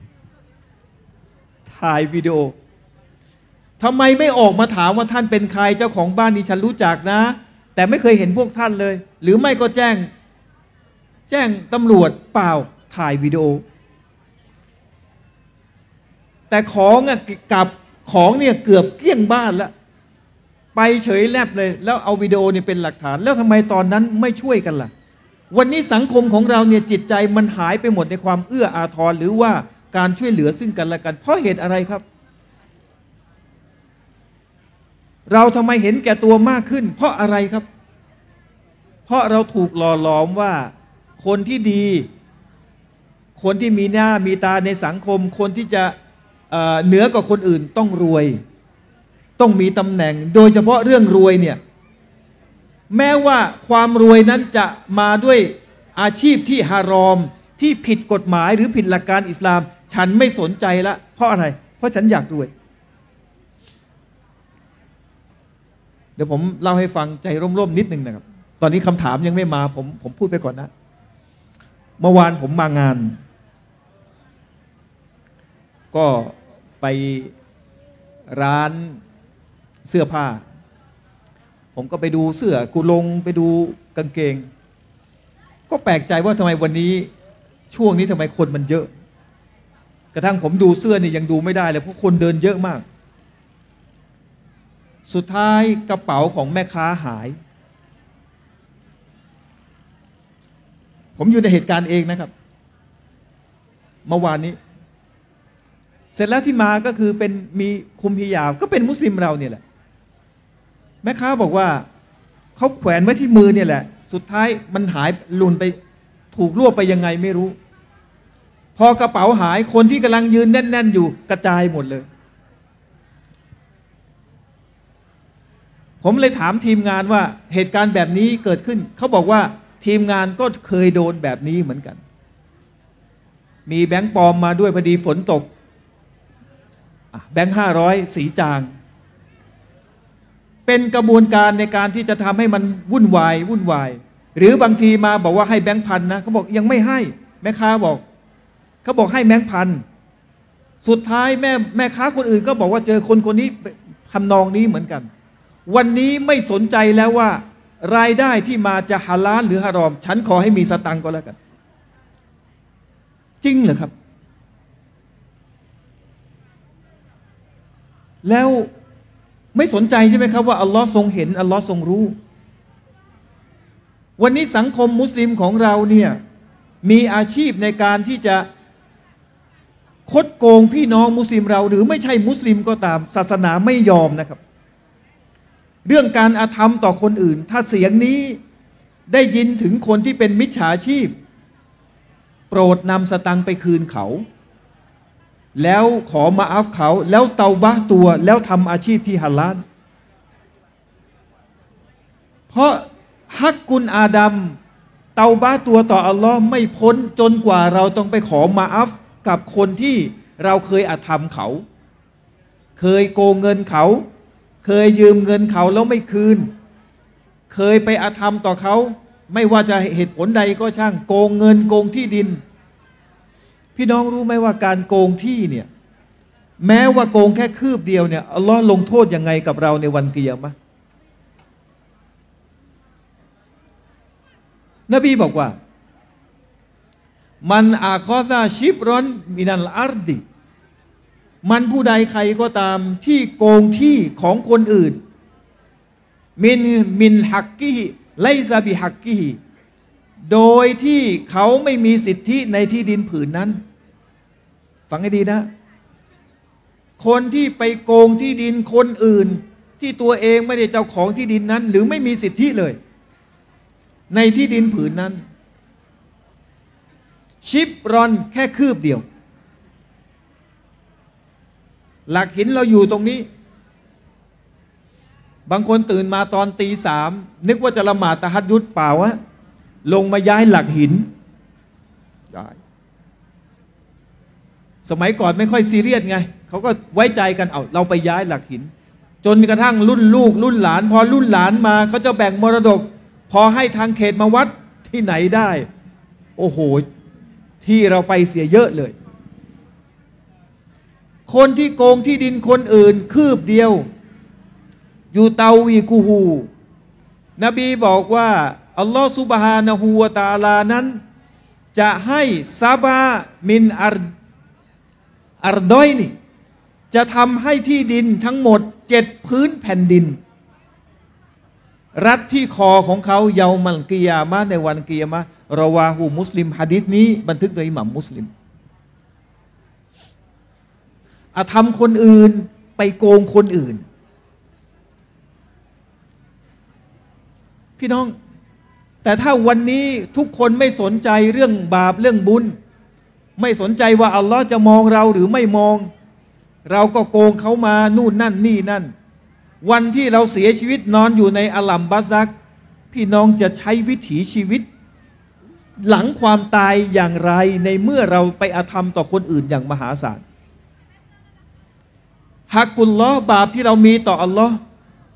ถ่ายวิดีโอทำไมไม่ออกมาถามว่าท่านเป็นใครเจ้าของบ้านนี้ฉันรู้จักนะแต่ไม่เคยเห็นพวกท่านเลยหรือไม่ก็แจ้งตำรวจเปล่าถ่ายวิดีโอแต่ของกับของเนี่ยเกือบเกลี้ยงบ้านแล้วไปเฉยแลบเลยแล้วเอาวิดีโอเนี่ยเป็นหลักฐานแล้วทำไมตอนนั้นไม่ช่วยกันล่ะวันนี้สังคมของเราเนี่ยจิตใจมันหายไปหมดในความเอื้ออาทรหรือว่าการช่วยเหลือซึ่งกันและกันเพราะเหตุอะไรครับเราทำไมเห็นแก่ตัวมากขึ้นเพราะอะไรครับเพราะเราถูกหล่อหลอมว่าคนที่ดีคนที่มีหน้ามีตาในสังคมคนที่จะเหนือกว่าคนอื่นต้องรวยต้องมีตำแหน่งโดยเฉพาะเรื่องรวยเนี่ยแม้ว่าความรวยนั้นจะมาด้วยอาชีพที่ฮารอมที่ผิดกฎหมายหรือผิดหลักการอิสลามฉันไม่สนใจละเพราะอะไรเพราะฉันอยากรวยเดี๋ยวผมเล่าให้ฟังใจร่มๆนิดนึงนะครับตอนนี้คำถามยังไม่มาผมพูดไปก่อนนะเมื่อวานผมมางานก็ไปร้านเสื้อผ้าผมก็ไปดูเสื้อกุลงไปดูกางเกงก็แปลกใจว่าทำไมวันนี้ช่วงนี้ทำไมคนมันเยอะกระทั่งผมดูเสื้อนี่ยังดูไม่ได้เลยเพราะคนเดินเยอะมากสุดท้ายกระเป๋าของแม่ค้าหายผมอยู่ในเหตุการณ์เองนะครับเมื่อวานนี้เสร็จแล้วที่มาก็คือเป็นมีคุมฮิญาบก็เป็นมุสลิมเราเนี่ยแหละแม่ค้าบอกว่าเขาแขวนไว้ที่มือเนี่ยแหละสุดท้ายมันหายหลุนไปถูกรวบไปยังไงไม่รู้พอกระเป๋าหายคนที่กำลังยืนแน่นๆอยู่กระจายหมดเลยผมเลยถามทีมงานว่าเหตุการณ์แบบนี้เกิดขึ้นเขาบอกว่าทีมงานก็เคยโดนแบบนี้เหมือนกันมีแบงค์ปลอมมาด้วยพอดีฝนตกแบงค์500สีจางเป็นกระบวนการในการที่จะทำให้มันวุ่นวายหรือบางทีมาบอกว่าให้แบงค์พันนะเขาบอกยังไม่ให้แม่ค้าบอกเขาบอกให้แบงค์พันสุดท้ายแม่ค้าคนอื่นก็บอกว่าเจอคนนี้ทำนองนี้เหมือนกันวันนี้ไม่สนใจแล้วว่ารายได้ที่มาจะฮาลาลหรือฮารอมฉันขอให้มีสตังค์ก็แล้วกันจริงเหรอครับแล้วไม่สนใจใช่ไหมครับว่าอัลลอฮ์ทรงเห็นอัลลอฮ์ทรงรู้วันนี้สังคมมุสลิมของเราเนี่ยมีอาชีพในการที่จะคดโกงพี่น้องมุสลิมเราหรือไม่ใช่มุสลิมก็ตามศาสนาไม่ยอมนะครับเรื่องการอาธรรมต่อคนอื่นถ้าเสียงนี้ได้ยินถึงคนที่เป็นมิจฉาชีพโปรดนำสตังค์ไปคืนเขาแล้วขอมาอัฟเขาแล้วเตาบะห์ตัวแล้วทำอาชีพที่ฮาลาลเพราะฮักกุลอาดัมเตาบะห์ตัวต่ออัลลอฮ์ไม่พ้นจนกว่าเราต้องไปขอมาอัฟกับคนที่เราเคยอาธรรมเขาเคยโกงเงินเขาเคยยืมเงินเขาแล้วไม่คืนเคยไปอาธรรมต่อเขาไม่ว่าจะเหตุผลใดก็ช่างโกงเงินโกงที่ดินพี่น้องรู้ไหมว่าการโกงที่เนี่ยแม้ว่าโกงแค่คืบเดียวเนี่ยอัลลอฮ์ลงโทษยังไงกับเราในวันกิยามะห์นบีบอกว่ามันอาคอซาชิบรอนมินัลอาร์ดิมันผู้ใดใครก็ตามที่โกงที่ของคนอื่นมินฮักกิฮิไลซาบิฮักกิฮิโดยที่เขาไม่มีสิทธิในที่ดินผืนนั้นฟังให้ดีนะคนที่ไปโกงที่ดินคนอื่นที่ตัวเองไม่ได้เจ้าของที่ดินนั้นหรือไม่มีสิทธิเลยในที่ดินผืนนั้นชิบรอนแค่คืบเดียวหลักหินเราอยู่ตรงนี้บางคนตื่นมาตอนตี 3นึกว่าจะละหมาดตะฮัดยุดเปล่าวะลงมาย้ายหลักหินย้ายสมัยก่อนไม่ค่อยซีเรียสไงเขาก็ไว้ใจกันเอาเราไปย้ายหลักหินจนกระทั่งรุ่นลูกรุ่นหลานพอรุ่นหลานมาเขาจะแบ่งมรดกพอให้ทางเขตมาวัดที่ไหนได้โอ้โหที่เราไปเสียเยอะเลยคนที่โกงที่ดินคนอื่นคืบเดียวอยู่เตาวีกูฮูนบีบอกว่าอัลลอฮฺซุบฮานะฮูวะตะอาลานั้นจะให้ซาบามินอัรดอยนี่จะทำให้ที่ดินทั้งหมด7พื้นแผ่นดินรัดที่คอของเขาเยามัลกิยามะในวันกิยามะรอวาหูมุสลิมหะดีษนี้บันทึกโดยอิหม่ามมุสลิมอาธรรมคนอื่นไปโกงคนอื่นพี่น้องแต่ถ้าวันนี้ทุกคนไม่สนใจเรื่องบาปเรื่องบุญไม่สนใจว่าอัลลอฮ์จะมองเราหรือไม่มองเราก็โกงเขามานู่นนั่นนี่นั่นวันที่เราเสียชีวิตนอนอยู่ในอัลลัมบาซักพี่น้องจะใช้วิถีชีวิตหลังความตายอย่างไรในเมื่อเราไปอาธรรมต่อคนอื่นอย่างมหาศาลฮักกุลลอฮ์บาปที่เรามีต่ออัลลอฮ์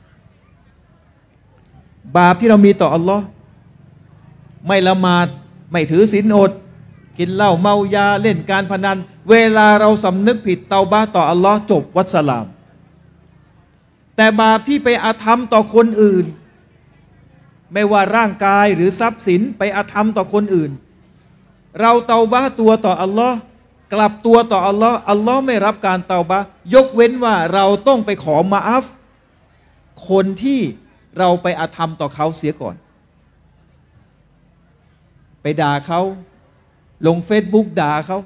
บาปที่เรามีต่ออัลลอฮ์ไม่ละหมาดไม่ถือศีลอดกินเหล้าเมายาเล่นการพนันเวลาเราสำนึกผิดเตาบะห์ต่ออัลลอฮ์จบวัสสลามแต่บาปที่ไปอาธรรมต่อคนอื่นไม่ว่าร่างกายหรือทรัพย์สินไปอาธรรมต่อคนอื่นเราเตาบะห์ตัวต่ออัลลอฮ์กลับตัวต่ออัลลอฮ์อัลลอฮ์ไม่รับการเตาบะห์ยกเว้นว่าเราต้องไปขอมาอัฟคนที่เราไปอาธรรมต่อเขาเสียก่อนไปด่าเขาลงเฟซบุ๊กด่าเขา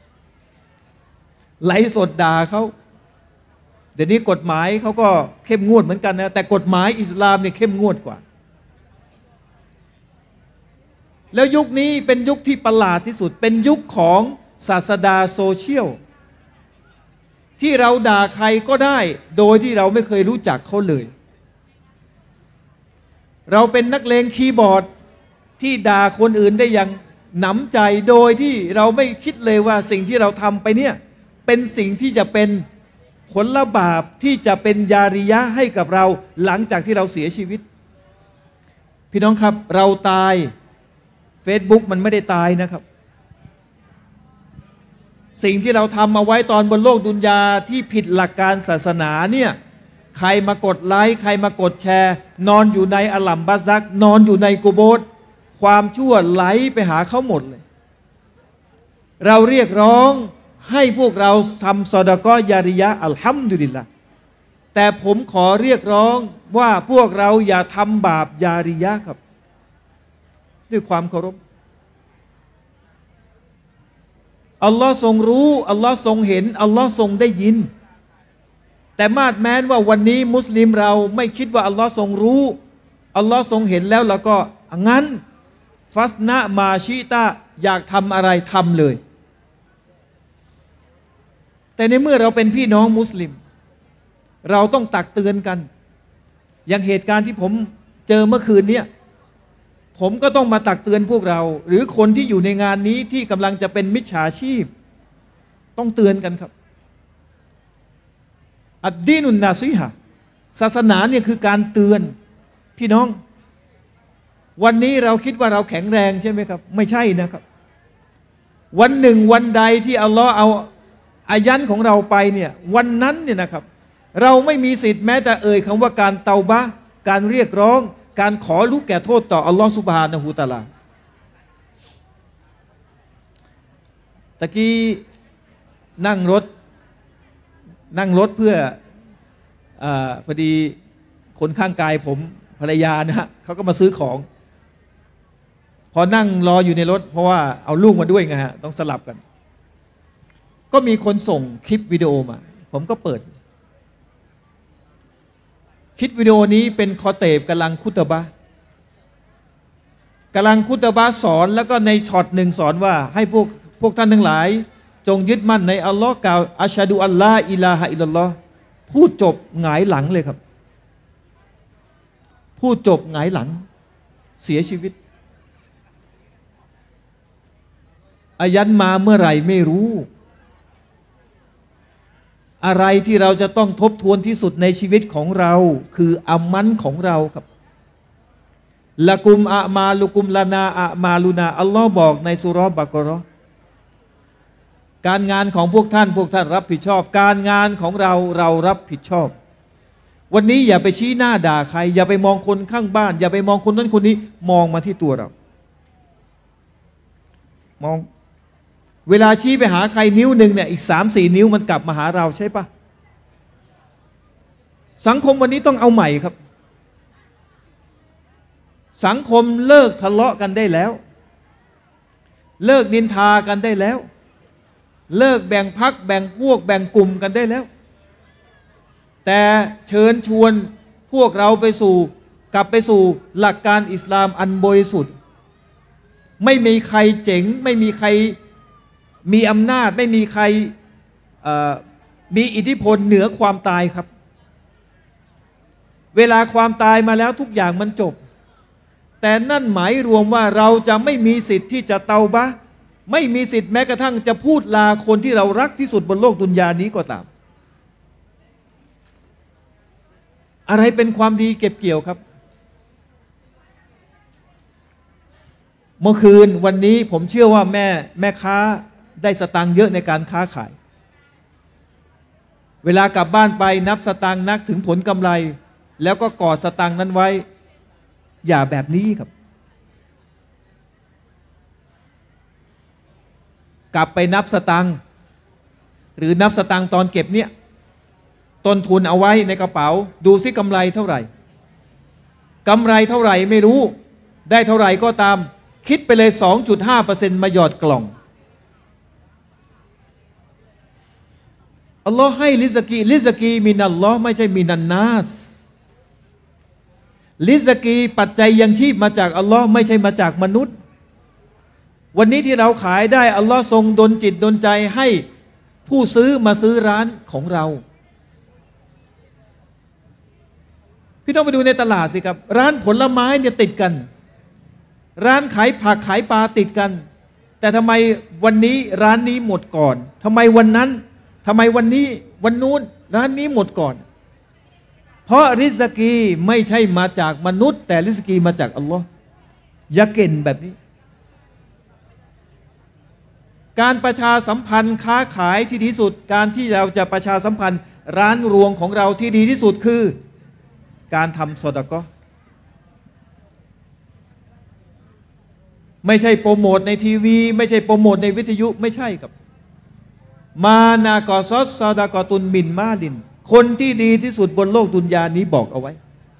ไลฟ์สดด่าเขาเดี๋ยวนี้กฎหมายเขาก็เข้มงวดเหมือนกันนะแต่กฎหมายอิสลามเนี่ยเข้มงวดกว่าแล้วยุคนี้เป็นยุคที่ประหลาดที่สุดเป็นยุคของศาสดาโซเชียลที่เราด่าใครก็ได้โดยที่เราไม่เคยรู้จักเขาเลยเราเป็นนักเลงคีย์บอร์ดที่ด่าคนอื่นได้อย่างหนำใจโดยที่เราไม่คิดเลยว่าสิ่งที่เราทำไปเนี่ยเป็นสิ่งที่จะเป็นผลบาปที่จะเป็นยาริยะให้กับเราหลังจากที่เราเสียชีวิตพี่น้องครับเราตาย Facebook มันไม่ได้ตายนะครับสิ่งที่เราทำเอาไว้ตอนบนโลกดุนยาที่ผิดหลักการศาสนาเนี่ยใครมากดไลค์ใครมากดแชร์นอนอยู่ในอัลลัมบาซักนอนอยู่ในกุโบร์ความชั่วไหลไปหาเขาหมดเลยเราเรียกร้องให้พวกเราทำซอดะกอฮ์ยาริยะอัลฮัมดุลิลละห์แต่ผมขอเรียกร้องว่าพวกเราอย่าทำบาปยาริยะครับด้วยความเคารพอัลลอฮ์ทรงรู้อัลลอฮ์ทรงเห็นอัลลอฮ์ทรงได้ยินแต่มาดแม้นว่าวันนี้มุสลิมเราไม่คิดว่าอัลลอฮ์ทรงรู้อัลลอฮ์ทรงเห็นแล้วก็งั้นฟัสนะมาชิตาอยากทำอะไรทำเลย แต่ในเมื่อเราเป็นพี่น้องมุสลิมเราต้องตักเตือนกันอย่างเหตุการณ์ที่ผมเจอเมื่อคืนนี้ผมก็ต้องมาตักเตือนพวกเราหรือคนที่อยู่ในงานนี้ที่กำลังจะเป็นมิจฉาชีพต้องเตือนกันครับอัดดีนุนนาซีฮะศาสนาเนี่ยคือการเตือนพี่น้องวันนี้เราคิดว่าเราแข็งแรงใช่ไหมครับไม่ใช่นะครับวันหนึ่งวันใดที่อัลลอฮ์เอาอายันของเราไปเนี่ยวันนั้นเนี่ยนะครับเราไม่มีสิทธิ์แม้แต่เอ่ยคำว่าการเตาบะการเรียกร้องการขอรู้แก่โทษต่ออัลลอฮ์ซุบฮานะฮูวะตะอาลาตะกี้นั่งรถเพื่อพอดีคนข้างกายผมภรรยานะฮะเขาก็มาซื้อของพอนั่งรออยู่ในรถเพราะว่าเอาลูกมาด้วยไงฮะต้องสลับกันก็มีคนส่งคลิปวิดีโอมาผมก็เปิดคลิปวิดีโอนี้เป็นคอเตบกำลังคุตบะสอนแล้วก็ในช็อตหนึ่งสอนว่าให้พวกท่านทั้งหลายจงยึดมั่นในอัลลอฮ์กล่าวอัชฮะดุอัลลาอิลาฮะอิลลัลลอฮ์พูดจบหงายหลังเลยครับพูดจบหงายหลังเสียชีวิตอายันมาเมื่อไหร่ไม่รู้อะไรที่เราจะต้องทบทวนที่สุดในชีวิตของเราคืออามันของเราครับละกุมอะมาลุกุมลานาอะมาลุนาอัลลอฮ์บอกในซูเราะห์บะเกาะเราะห์การงานของพวกท่านรับผิดชอบการงานของเรารับผิดชอบวันนี้อย่าไปชี้หน้าด่าใครอย่าไปมองคนข้างบ้านอย่าไปมองคนนั้นคนนี้มองมาที่ตัวเรามองเวลาชี้ไปหาใครนิ้วหนึ่งเนี่ยอีก3-4 นิ้วมันกลับมาหาเราใช่ปะสังคมวันนี้ต้องเอาใหม่ครับสังคมเลิกทะเลาะกันได้แล้วเลิกนินทากันได้แล้วเลิกแบ่งพรรคแบ่งพวกแบ่งกลุ่มกันได้แล้วแต่เชิญชวนพวกเรากลับไปสู่หลักการอิสลามอันบริสุทธิ์ไม่มีใครเจ๋งไม่มีใครมีอำนาจไม่มีใครมีอิทธิพลเหนือความตายครับเวลาความตายมาแล้วทุกอย่างมันจบแต่นั่นหมายรวมว่าเราจะไม่มีสิทธิ์ที่จะเตาบะไม่มีสิทธิ์แม้กระทั่งจะพูดลาคนที่เรารักที่สุดบนโลกดุนยานี้ก็ตามอะไรเป็นความดีเก็บเกี่ยวครับเมื่อคืนวันนี้ผมเชื่อว่าแม่ค้าได้สตางค์เยอะในการค้าขายเวลากลับบ้านไปนับสตางค์นักถึงผลกำไรแล้วก็กอดสตางค์นั้นไว้อย่าแบบนี้ครับกลับไปนับสตางค์หรือนับสตางค์ตอนเก็บเนี่ยต้นทุนเอาไว้ในกระเป๋าดูซิกำไรเท่าไหร่กำไรเท่าไหร่ไม่รู้ได้เท่าไหร่ก็ตามคิดไปเลย 2.5% มาหยอดกล่องอัลลอฮ์ให้ริซกีมินัลลอฮ์ไม่ใช่มินันนาสริซกีปัจจัยยังชีพมาจากอัลลอฮ์ไม่ใช่มาจากมนุษย์วันนี้ที่เราขายได้อัลลอฮ์ทรงดลจิตดลใจให้ผู้ซื้อมาซื้อร้านของเราพี่น้องไปดูในตลาดสิครับร้านผลไม้เนี่ยติดกันร้านขายผักขายปลาติดกันแต่ทำไมวันนี้ร้านนี้หมดก่อนทำไมวันนั้นทำไมวันนี้วันนู้นร้านนี้หมดก่อนเพราะริซกีไม่ใช่มาจากมนุษย์แต่ริซกีมาจากอัลลอฮ์อย่าเก่งแบบนี้การประชาสัมพันธ์ค้าขายที่ดีที่สุดการที่เราจะประชาสัมพันธ์ร้านรวงของเราที่ดีที่สุดคือการทำซอดาเกาะห์ไม่ใช่โปรโมทในทีวีไม่ใช่โปรโมทในวิทยุไม่ใช่ครับมานากอซอสซอดากอตุนมินมาลินคนที่ดีที่สุดบนโลกดุนยานี้บอกเอาไว้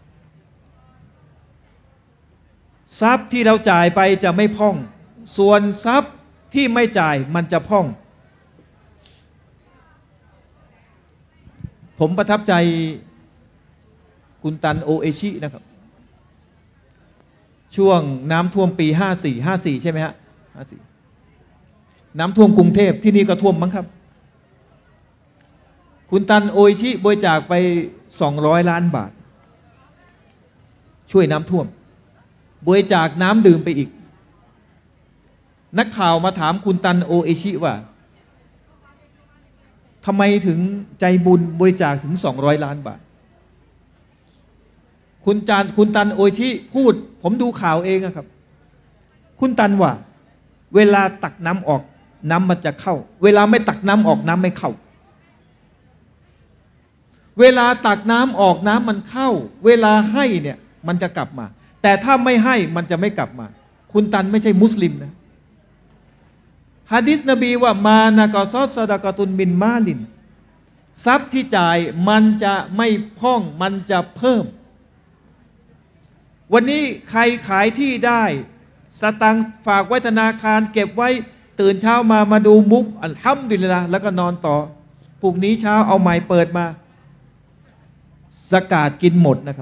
ทรัพย์ที่เราจ่ายไปจะไม่พร่องส่วนทรัพย์ที่ไม่จ่ายมันจะพร่องผมประทับใจคุณตันโอเอชินะครับช่วงน้ำท่วมปี54ใช่ไหมฮะ54น้ำท่วมกรุงเทพที่นี่ก็ท่วมมั้งครับคุณตันโออิชิบริจาคไป200 ล้านบาทช่วยน้ำท่วมบริจาคน้ำดื่มไปอีกนักข่าวมาถามคุณตันโออิชิว่าทำไมถึงใจบุญบริจาคถึง200 ล้านบาทคุณตันโออิชิพูดผมดูข่าวเองครับคุณตันว่าเวลาตักน้ำออกน้ำมันจะเข้าเวลาไม่ตักน้ำออกน้ำไม่เข้าเวลาตักน้ำออกน้ำมันเข้าเวลาให้เนี่ยมันจะกลับมาแต่ถ้าไม่ให้มันจะไม่กลับมาคุณตันไม่ใช่มุสลิมนะหะดีษนบีว่ามานากอซอสซะดะกะตุนมินมาลินทรัพย์ที่จ่ายมันจะไม่พร่องมันจะเพิ่มวันนี้ใครขายที่ได้สตังค์ฝากไว้ธนาคารเก็บไว้ตื่นเช้ามาดูมุกอัลฮัมดุลิลละห์แล้วก็นอนต่อพรุ่งนี้เช้าเอาใหม่เปิดมาซะกาตกินหมดนะครับ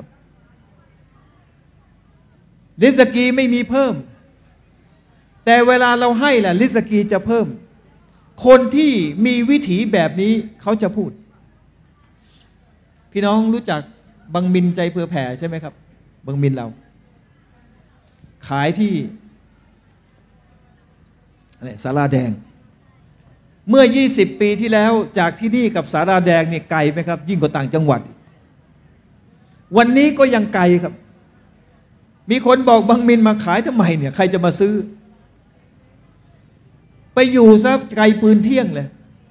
ริสกีไม่มีเพิ่มแต่เวลาเราให้ล่ะริสกีจะเพิ่มคนที่มีวิถีแบบนี้เขาจะพูดพี่น้องรู้จักบังมินใจเผื่อแผ่ใช่ไหมครับบังมินเราขายที่อะไรศาลาแดงเมื่อ20 ปีที่แล้วจากที่นี่กับศาลาแดงเนี่ยไกลไหมครับยิ่งกว่าต่างจังหวัดวันนี้ก็ยังไกลครับมีคนบอกบังมินมาขายทำไมเนี่ยใครจะมาซื้อไปอยู่ซะไกลปืนเที่ยงเลย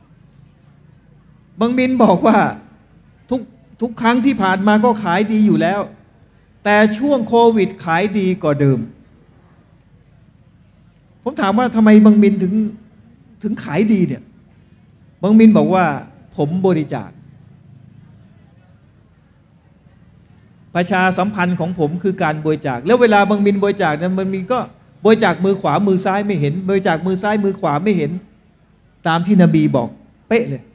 บังมินบอกว่าทุกครั้งที่ผ่านมาก็ขายดีอยู่แล้วแต่ช่วงโควิดขายดีกว่าเดิมผมถามว่าทำไมบังมินถึงขายดีเนี่ยบังมินบอกว่าผมบริจาคประชาสัมพันธ์ของผมคือการบริจาคแล้วเวลาบังมินบริจาคนั้นมันมีก็บริจาคมือขวามือซ้ายไม่เห็นบริจาคมือซ้ายมือขวาไม่เห็นตามที่นบีบอกเป๊ะเลย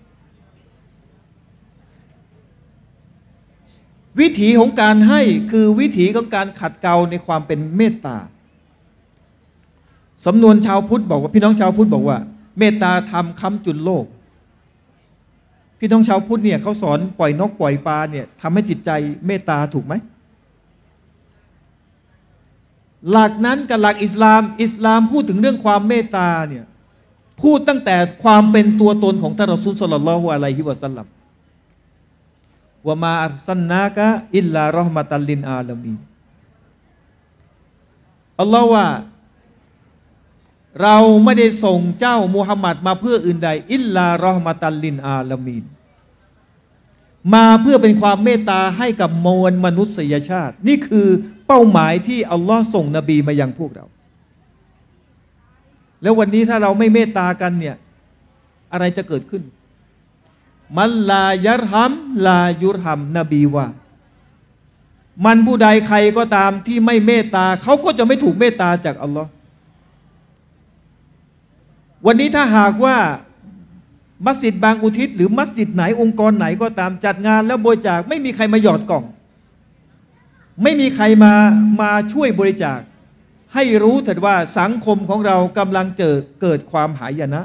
วิถีของการให้คือวิถีของการขัดเกลาในความเป็นเมตตาสำนวนชาวพุทธบอกว่าพี่น้องชาวพุทธบอกว่าเมตตาธรรมค้ำจุนโลกพี่น้องชาวพุทธเนี่ยเขาสอนปล่อยนกปล่อยปลาเนี่ยทำให้จิตใจเมตตาถูกไหมหลักนั้นกับหลักอิสลามพูดถึงเรื่องความเมตตาเนี่ยพูดตั้งแต่ความเป็นตัวตนของท่านรอซูลศ็อลลัลลอฮุอะลัยฮิวะซัลลัมวะมาอัรซัลนากะอิลลารอห์มะตัลลิลอาลามีนอัลลอฮ์ว่าเราไม่ได้ส่งเจ้ามุฮัมมัดมาเพื่ออื่นใดอิลลารอห์มะตัลลิลอาลามีนมาเพื่อเป็นความเมตตาให้กับมวลมนุษยชาตินี่คือเป้าหมายที่อัลลอฮ์ส่งนบีมายังพวกเราแล้ววันนี้ถ้าเราไม่เมตตากันเนี่ยอะไรจะเกิดขึ้นมันลายัรฮัมลายุรฮัมนบีว่ามันผู้ใดใครก็ตามที่ไม่เมตตาเขาก็จะไม่ถูกเมตตาจากอัลลอฮ์วันนี้ถ้าหากว่ามัสยิดบางอุทิศหรือมัสยิดไหนองค์กรไหนก็ตามจัดงานแล้วบริจาคไม่มีใครมาหยอดกล่องไม่มีใครมาช่วยบริจาคให้รู้เถิดว่าสังคมของเรากำลังเกิดความหายนะ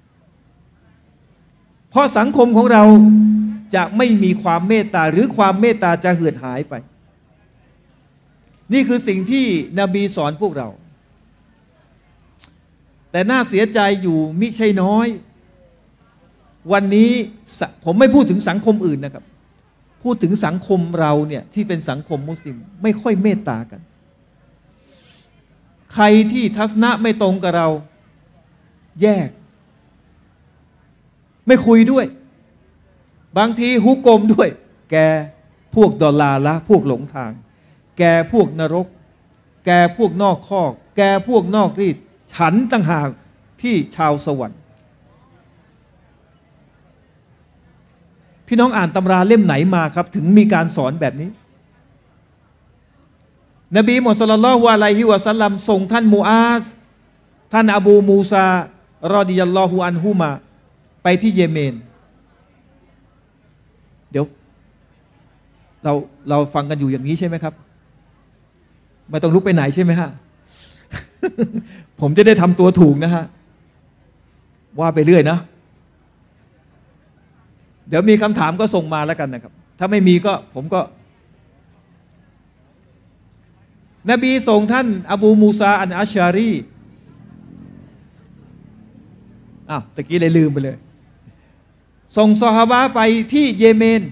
เพราะสังคมของเราจะไม่มีความเมตตาหรือความเมตตาจะเหือดหายไปนี่คือสิ่งที่นบีสอนพวกเราแต่น่าเสียใจอยู่มิใช่น้อยวันนี้ผมไม่พูดถึงสังคมอื่นนะครับพูดถึงสังคมเราเนี่ยที่เป็นสังคมมุสลิมไม่ค่อยเมตตากันใครที่ทัศนะไม่ตรงกับเราแยกไม่คุยด้วยบางทีฮุกกลมด้วยแกพวกดอลลาร์ละพวกหลงทางแกพวกนรกแกพวกนอกคอกแกพวกนอกรีดฉันต่างหากที่ชาวสวรรค์พี่น้องอ่านตำราเล่มไหนมาครับถึงมีการสอนแบบนี้นบีมุฮัมมัดศ็อลลัลลอฮุอะลัยฮิวะซัลลัมส่งท่านมูอาซท่านอบูมูซารอฎิยัลลอฮุอันฮุมาไปที่เยเมนเดี๋ยวเราฟังกันอยู่อย่างนี้ใช่ไหมครับไม่ต้องลุกไปไหนใช่ไหมฮะ ผมจะได้ทำตัวถูกนะฮะว่าไปเรื่อยนะเดี๋ยวมีคำถามก็ส่งมาแล้วกันนะครับถ้าไม่มีก็ผมก็นบีส่งท่านอบูมูซาอันอัชชารีตะกี้เลยลืมไปเลยส่งซอฮาบะห์ไปที่เยเมน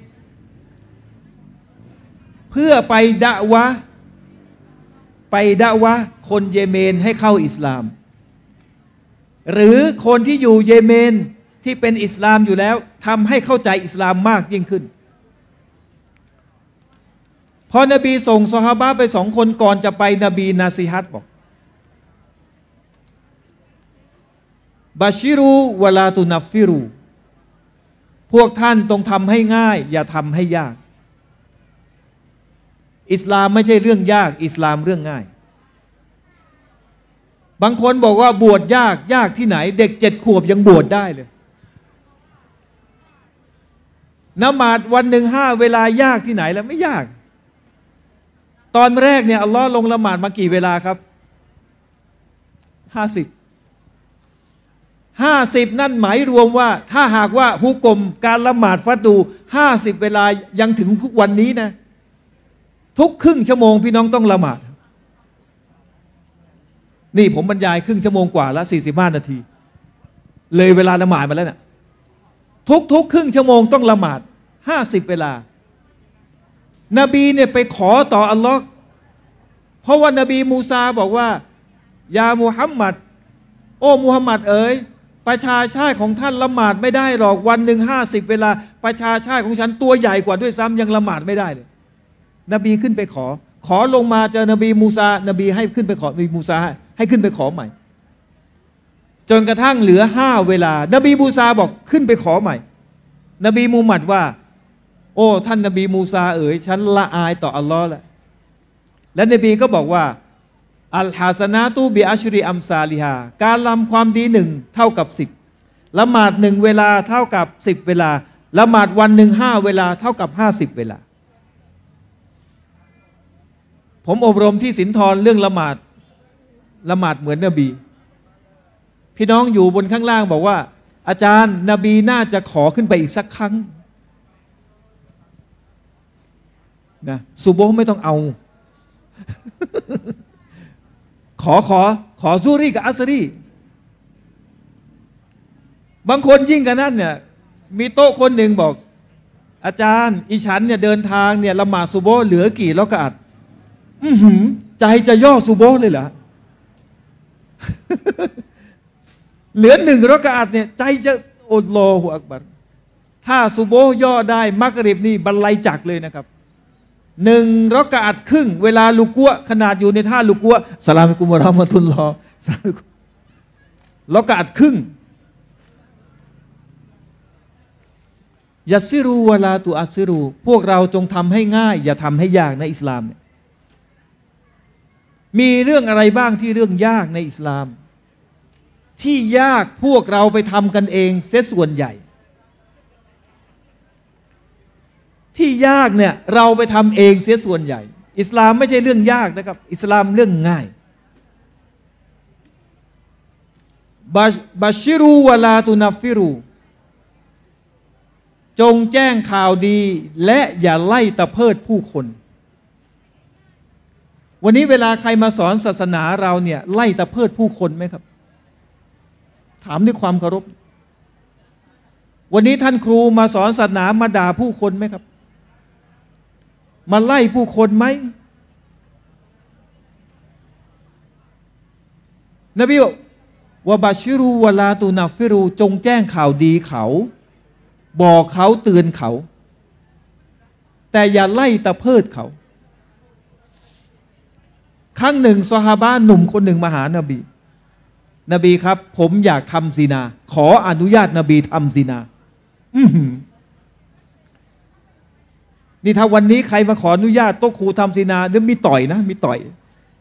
เพื่อไปดะวะคนเยเมนให้เข้าอิสลามหรือคนที่อยู่เยเมนที่เป็นอิสลามอยู่แล้วทำให้เข้าใจอิสลามมากยิ่งขึ้นพอนบีส่งซอฮาบะห์ไป2 คนก่อนจะไปนบีนาซีฮัตบอกบาชิรูวะลาตุนัฟฟิรูพวกท่านต้องทำให้ง่ายอย่าทำให้ยากอิสลามไม่ใช่เรื่องยากอิสลามเรื่องง่ายบางคนบอกว่าบวชยากที่ไหนเด็ก7 ขวบยังบวชได้เลยละหมาดวันหนึ่ง5 เวลายากที่ไหนแล้วไม่ยากตอนแรกเนี่ยอัลลอฮ์ลงละหมาดมากี่เวลาครับ50นั่นหมายรวมว่าถ้าหากว่าฮุกมการละหมาดฟัดดู50 เวลายังถึงทุกวันนี้นะทุกครึ่งชั่วโมงพี่น้องต้องละหมาดนี่ผมบรรยายครึ่งชั่วโมงกว่าละ45 นาทีเลยเวลาละหมาดมาแล้วนะทุกครึ่งชั่วโมงต้องละหมาด50 เวลานบีเนี่ยไปขอต่ออัลลอฮ์เพราะว่านบีมูซาบอกว่ายามุฮัมมัดโอ้มุฮัมมัดเอ๋ยประชาชาติของท่านละหมาดไม่ได้หรอกวันหนึ่ง50 เวลาประชาชาติของฉันตัวใหญ่กว่าด้วยซ้ำยังละหมาดไม่ได้เลยนบีขึ้นไปขอลงมาเจอนบีมูซานบีให้ขึ้นไปขอนบีมูซาให้ขึ้นไปขอใหม่จนกระทั่งเหลือ5 เวลานบีมูซาบอกขึ้นไปขอใหม่นบีมูฮัมมัดว่าโอ้ท่านนบีมูซาเอ๋ยฉันละอายต่ออัลลอฮ์แล้วและนบีก็บอกว่าอัลฮาสนาตูบิอัชริอัมซาลิฮาการทำความดี1 เท่ากับ10ละหมาด1 เวลาเท่ากับ10 เวลาละหมาดวันหนึ่ง5 เวลาเท่ากับ50 เวลาผมอบรมที่สินธรเรื่องละหมาดเหมือนนบีพี่น้องอยู่บนข้างล่างบอกว่าอาจารย์นบีน่าจะขอขึ้นไปอีกสักครั้งนะซุโบฮ์ไม่ต้องเอา ขอซูรีกับอัสรีบางคนยิ่งกันนั่นเนี่ยมีโต๊ะคนหนึ่งบอกอาจารย์อีฉันเนี่ยเดินทางเนี่ยละหมาดซุโบฮ์เหลือกี่รอกะอัตใจจะย่อซุโบฮ์เลยเหรอ เหลือ1 รอกะอัตเนี่ยใจจะอัลลอฮุอักบัรถ้าซุโบฮ์ย่อได้มักริบนี่บรรลัยจักเลยนะครับ1 รอกะอัตครึ่งเวลาลุกัวขนาดอยู่ในท่าลุกัวสลามอะลัยกุมวะเราะห์มะตุลลอฮ์รอกะอัตครึ่งยัสซิรูวะลาตุอัสซิรูพวกเราจงทำให้ง่ายอย่าทำให้ยากในอิสลามเนี่ยมีเรื่องอะไรบ้างที่เรื่องยากในอิสลามที่ยากพวกเราไปทำกันเองเสียส่วนใหญ่ที่ยากเนี่ยเราไปทำเองเสียส่วนใหญ่อิสลามไม่ใช่เรื่องยากนะครับอิสลามเรื่องง่ายบาชิรูวะลาตุนัฟฟิรูจงแจ้งข่าวดีและอย่าไล่ตะเพิดผู้คนวันนี้เวลาใครมาสอนศาสนาเราเนี่ยไล่ตะเพิดผู้คนไหมครับถามด้วยความเคารพวันนี้ท่านครูมาสอนศาสนามาด่าผู้คนไหมครับมาไล่ผู้คนไหมนบีวะบาชิรูวะลาตุนัฟฟิรูจงแจ้งข่าวดีเขาบอกเขาเตือนเขาแต่อย่าไล่ตะเพิดเขาครั้งหนึ่งซอฮาบะห์หนุ่มคนหนึ่งมาหานบีครับผมอยากทำซินาขออนุญาตนบีทำซินานี่ถ้าวันนี้ใครมาขออนุญาตโต๊ะครูทำซินาเดี๋ยวมีต่อยนะมีต่อย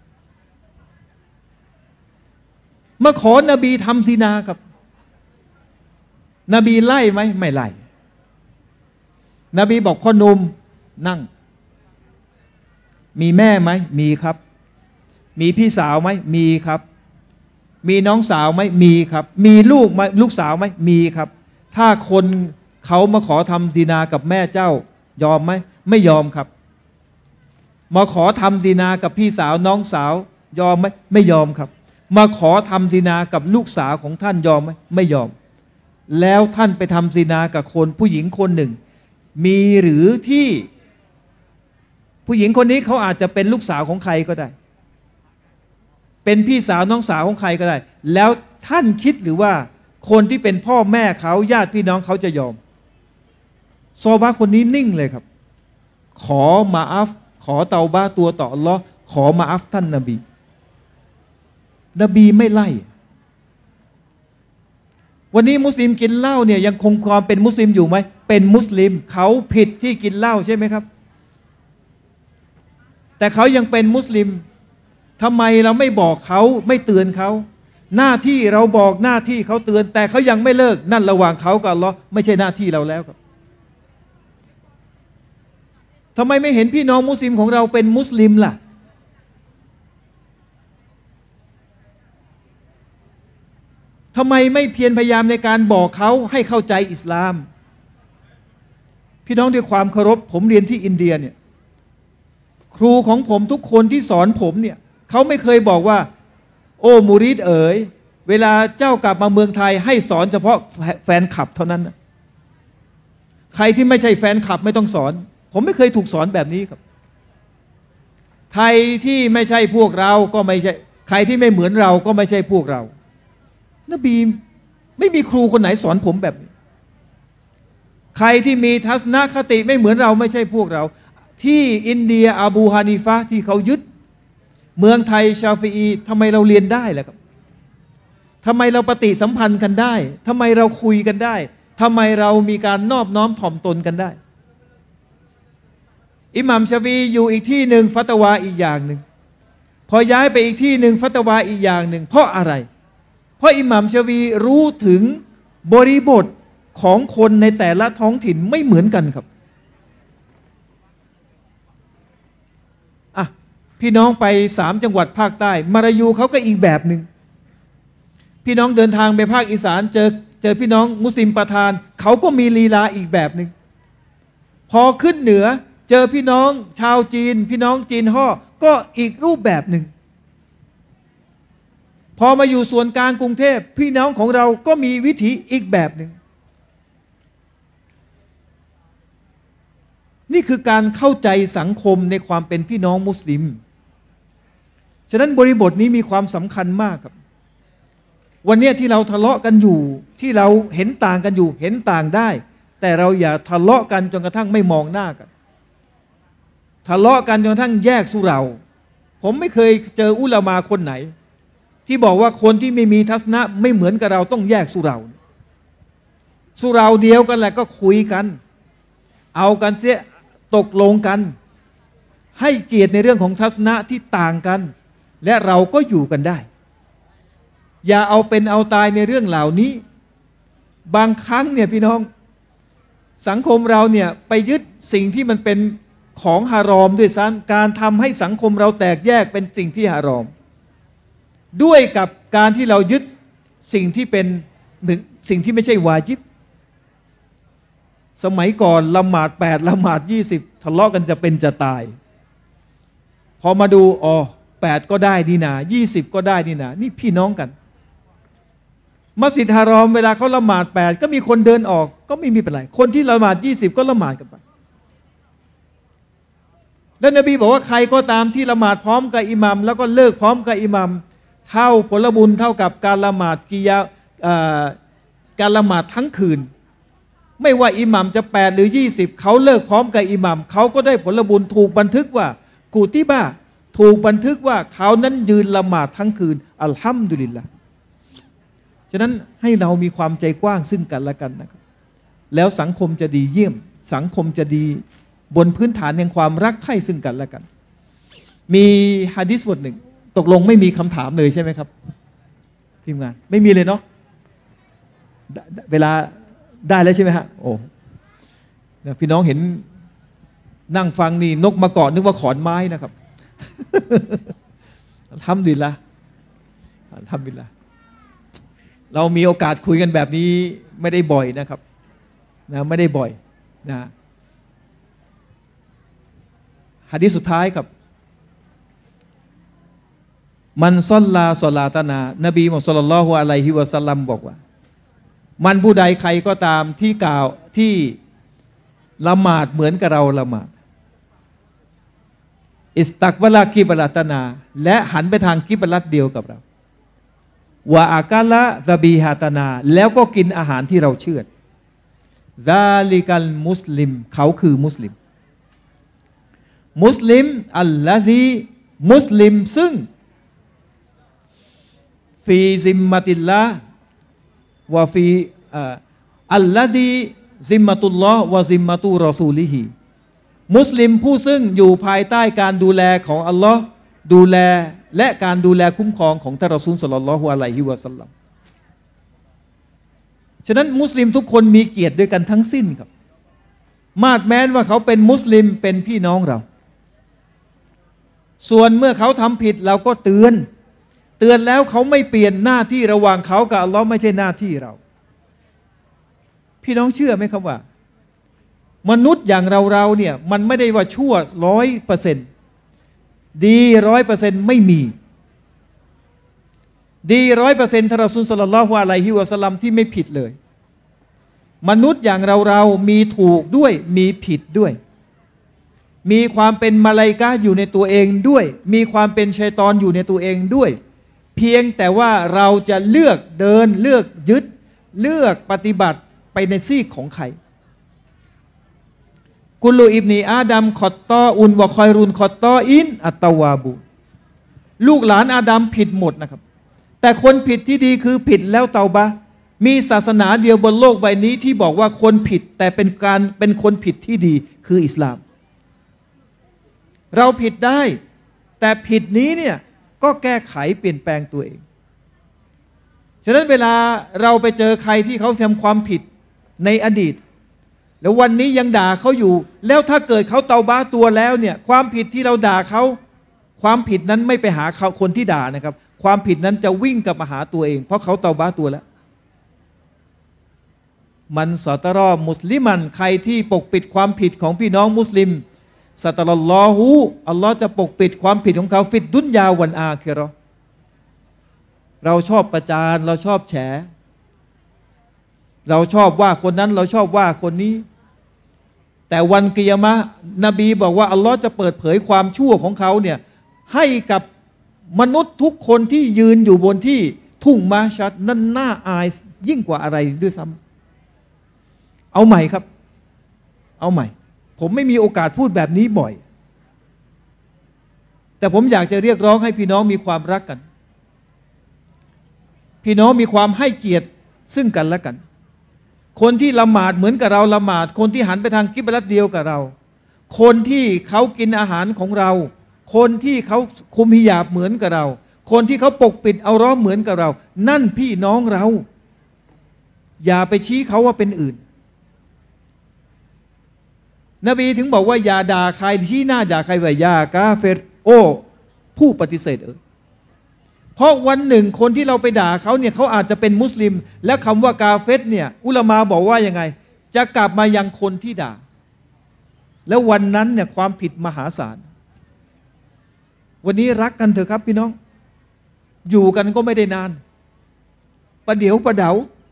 มาขอนบีทำซินาครับนบีไล่ไหมไม่ไล่นบีบอกพ่อหนุ่มนั่งมีแม่ไหมมีครับมีพี่สาวไหมมีครับมีน้องสาวไหมมีครับมีลูกไหมลูกสาวไหมมีครับถ้าคนเขามาขอทำซินากับแม่เจ้ายอมไหมไม่ยอมครับมาขอทำซินากับพี่สาวน้องสาวยอมไหมไม่ยอมครับมาขอทำซินากับลูกสาวของท่านยอมไหมไม่ยอมแล้วท่านไปทำซินากับคนผู้หญิงคนหนึ่งมีหรือที่ผู้หญิงคนนี้เขาอาจจะเป็นลูกสาวของใครก็ได้เป็นพี่สาวน้องสาวของใครก็ได้แล้วท่านคิดหรือว่าคนที่เป็นพ่อแม่เขาญาติพี่น้องเขาจะยอมซอบะคนนี้นิ่งเลยครับขอมาอัฟขอเตาบะตัวต่ออัลลอฮ์ขอมาอัฟท่านนบีไม่ไล่วันนี้มุสลิมกินเหล้าเนี่ยยังคงความเป็นมุสลิมอยู่ไหมเป็นมุสลิมเขาผิดที่กินเหล้าใช่ไหมครับแต่เขายังเป็นมุสลิมทำไมเราไม่บอกเขาไม่เตือนเขาหน้าที่เราบอกหน้าที่เขาเตือนแต่เขายังไม่เลิกนั่นระหว่างเขากับอัลเลาะห์ไม่ใช่หน้าที่เราแล้วครับทำไมไม่เห็นพี่น้องมุสลิมของเราเป็นมุสลิมล่ะทำไมไม่เพียรพยายามในการบอกเขาให้เข้าใจอิสลามพี่น้องด้วยความเคารพผมเรียนที่อินเดียเนี่ยครูของผมทุกคนที่สอนผมเนี่ยเขาไม่เคยบอกว่าโอ้มูริดเอ๋ยเวลาเจ้ากลับมาเมืองไทยให้สอนเฉพาะแฟนคลับเท่านั้นนะใครที่ไม่ใช่แฟนคลับไม่ต้องสอนผมไม่เคยถูกสอนแบบนี้ครับไทยที่ไม่ใช่พวกเราก็ไม่ใช่ใครที่ไม่เหมือนเราก็ไม่ใช่พวกเรานบีไม่มีครูคนไหนสอนผมแบบนี้ใครที่มีทัศนคติไม่เหมือนเราไม่ใช่พวกเราที่อินเดียอบูฮานีฟะที่เขายึดเมืองไทยชาฟีอีทำไมเราเรียนได้ล่ะครับทำไมเราปฏิสัมพันธ์กันได้ทำไมเราคุยกันได้ทำไมเรามีการนอบน้อมถ่อมตนกันได้อิหม่ามชาฟีอยู่อีกที่หนึ่งฟัตวาอีกอย่างหนึ่งพอย้ายไปอีกที่หนึ่งฟัตวาอีกอย่างหนึ่งเพราะอะไรเพราะอิหม่ามชาฟีรู้ถึงบริบทของคนในแต่ละท้องถิ่นไม่เหมือนกันครับพี่น้องไป3จังหวัดภาคใต้มารายูเขาก็อีกแบบหนึ่งพี่น้องเดินทางไปภาคอีสานเจอพี่น้องมุสลิมประทานเขาก็มีลีลาอีกแบบหนึ่งพอขึ้นเหนือเจอพี่น้องชาวจีนพี่น้องจีนฮ่อก็อีกรูปแบบหนึ่งพอมาอยู่ส่วนกลางกรุงเทพพี่น้องของเราก็มีวิถีอีกแบบหนึ่งนี่คือการเข้าใจสังคมในความเป็นพี่น้องมุสลิมฉะนั้นบริบทนี้มีความสำคัญมากครับวันนี้ที่เราทะเลาะกันอยู่ที่เราเห็นต่างกันอยู่เห็นต่างได้แต่เราอย่าทะเลาะกันจนกระทั่งไม่มองหน้ากันทะเลาะกันจนกระทั่งแยกสุเราผมไม่เคยเจออุลามาคนไหนที่บอกว่าคนที่ไม่มีทัศนะไม่เหมือนกับเราต้องแยกสุเราเดียวกันแหละก็คุยกันเอากันเสียตกลงกันให้เกียรติในเรื่องของทัศนะที่ต่างกันและเราก็อยู่กันได้อย่าเอาเป็นเอาตายในเรื่องเหล่านี้บางครั้งเนี่ยพี่น้องสังคมเราเนี่ยไปยึดสิ่งที่มันเป็นของฮารอมด้วยซ้ำการทำให้สังคมเราแตกแยกเป็นสิ่งที่ฮารอมด้วยกับการที่เรายึดสิ่งที่เป็นสิ่งที่ไม่ใช่วาญิบสมัยก่อนละหมาด8ละหมาด20ทะเลาะกันจะเป็นจะตายพอมาดู8ก็ได้นี่นา20ก็ได้นี่นานี่พี่น้องกันมัสยิดฮารอมเวลาเขาละหมาด8ก็มีคนเดินออกก็ไม่มีเป็นไรคนที่ละหมาด20ก็ละหมาดกันไปแล้วนบีบอกว่าใครก็ตามที่ละหมาดพร้อมกับอิหมัมแล้วก็เลิกพร้อมกับอิหมัมเท่าผลบุญเท่ากับการละหมาดการละหมาดทั้งคืนไม่ว่าอิหมัมจะ8หรือ20เขาเลิกพร้อมกับอิหมัมเขาก็ได้ผลบุญถูกบันทึกว่ากูติบะถูกบันทึกว่าเขานั้นยืนละหมาดทั้งคืนอัลฮัมดุลิลละห์ฉะนั้นให้เรามีความใจกว้างซึ่งกันและกันนะครับแล้วสังคมจะดีเยี่ยมสังคมจะดีบนพื้นฐานแห่งความรักใคร่ซึ่งกันและกันมีหะดีษบทหนึ่งตกลงไม่มีคำถามเลยใช่ไหมครับทีมงานไม่มีเลยเนาะเวลาได้แล้วใช่ไหมฮะโอ้พี่น้องเห็นนั่งฟังนี่นกมาเกาะนึกว่าขอนไม้นะครับทำดีละทำดีละเรามีโอกาสคุยกันแบบนี้ไม่ได้บ่อยนะครับนะไม่ได้บ่อยนะหะดีษสุดท้ายครับมันซอลลาซอลาตนานบีมุฮัมมัดศ็อลลัลลอฮุอะลัยฮิวะซัลลัมบอกว่ามันผู้ใดใครก็ตามที่กล่าวที่ละหมาดเหมือนกับเราละหมาดอิสตักบะลากิบลัตนาและหันไปทางกิบลัตเดียวกับเราวะอากาละซะบีฮาตนาแล้วก็กินอาหารที่เราเชือดซาลิกัลมุสลิมเขาคือมุสลิมมุสลิมอัลลาซีมุสลิมซึ่งฟีซิมมัติลลาห์วะฟีอัลลาซีซิมมัตุลลอฮ์วะซิมมัตุรอซูลิฮิมุสลิมผู้ซึ่งอยู่ภายใต้การดูแลของอัลลอฮ์ดูแลและการดูแลคุ้มครองของท่านรอซูลศ็อลลัลลอฮุอะลัยฮิวะซัลลัมฉะนั้นมุสลิมทุกคนมีเกียรติด้วยกันทั้งสิ้นครับมาดแม้นว่าเขาเป็นมุสลิมเป็นพี่น้องเราส่วนเมื่อเขาทำผิดเราก็เตือนแล้วเขาไม่เปลี่ยนหน้าที่ระหว่างเขากับอัลลอฮ์ไม่ใช่หน้าที่เราพี่น้องเชื่อไหมครับว่ามนุษย์อย่างเราเนี่ยมันไม่ได้ว่าชั่ว100%ดี100%ไม่มีดี100%ท่านรอซูลศ็อลลัลลอฮุอะลัยฮิวะซัลลัมที่ไม่ผิดเลยมนุษย์อย่างเรามีถูกด้วยมีผิดด้วยมีความเป็นมะลาอิกะห์อยู่ในตัวเองด้วยมีความเป็นชัยฏอนอยู่ในตัวเองด้วยเพียงแต่ว่าเราจะเลือกเดินเลือกยึดเลือกปฏิบัติไปในซีกของใครกุลูอิบนีอาดัมขอตตออุนวะคอยรุนขอตตออินอัตตาวาบูลูกหลานอาดัมผิดหมดนะครับแต่คนผิดที่ดีคือผิดแล้วเตาบะห์มีศาสนาเดียวบนโลกใบนี้ที่บอกว่าคนผิดแต่เป็นคนผิดที่ดีคืออิสลามเราผิดได้แต่ผิดนี้เนี่ยก็แก้ไขเปลี่ยนแปลงตัวเองฉะนั้นเวลาเราไปเจอใครที่เขาทำความผิดในอดีตแล้ววันนี้ยังด่าเขาอยู่แล้วถ้าเกิดเขาเตาบะห์ตัวแล้วเนี่ยความผิดที่เราด่าเขาความผิดนั้นไม่ไปหาเขาคนที่ด่านะครับความผิดนั้นจะวิ่งกลับมาหาตัวเองเพราะเขาเตาบะห์ตัวแล้วมันซอตรอมุสลิมันใครที่ปกปิดความผิดของพี่น้องมุสลิมสัตลัลลอฮุอัลลอฮ์จะปกปิดความผิดของเขาฟิดดุนยาวันอาคิเราะห์เราชอบประจานเราชอบแฉเราชอบว่าคนนั้นเราชอบว่าคนนี้แต่วันกิยามะห์นบีบอกว่าอัลลอฮ์จะเปิดเผยความชั่วของเขาเนี่ยให้กับมนุษย์ทุกคนที่ยืนอยู่บนที่ทุ่งมาชัดนั่นน่าอายยิ่งกว่าอะไรด้วยซ้ำเอาใหม่ครับเอาใหม่ผมไม่มีโอกาสพูดแบบนี้บ่อยแต่ผมอยากจะเรียกร้องให้พี่น้องมีความรักกันพี่น้องมีความให้เกียรติซึ่งกันและกันคนที่ละหมาดเหมือนกับเราละหมาดคนที่หันไปทางกิบลัตเดียวกับเราคนที่เขากินอาหารของเราคนที่เขาคุมฮิญาบเหมือนกับเราคนที่เขาปกปิดเอาเราะห์เหมือนกับเรานั่นพี่น้องเราอย่าไปชี้เขาว่าเป็นอื่นนบีถึงบอกว่าอย่าด่าใครชี้หน้าด่าใครว่ายากาเฟรโอผู้ปฏิเสธเพราะวันหนึ่งคนที่เราไปด่าเขาเนี่ยเขาอาจจะเป็นมุสลิมและคำว่ากาเฟรเนี่ยอุลามะบอกว่ายังไงจะกลับมายังคนที่ด่าแล้ววันนั้นเนี่ยความผิดมหาศาลวันนี้รักกันเถอะครับพี่น้องอยู่กันก็ไม่ได้นานประเดี๋ยวประเดา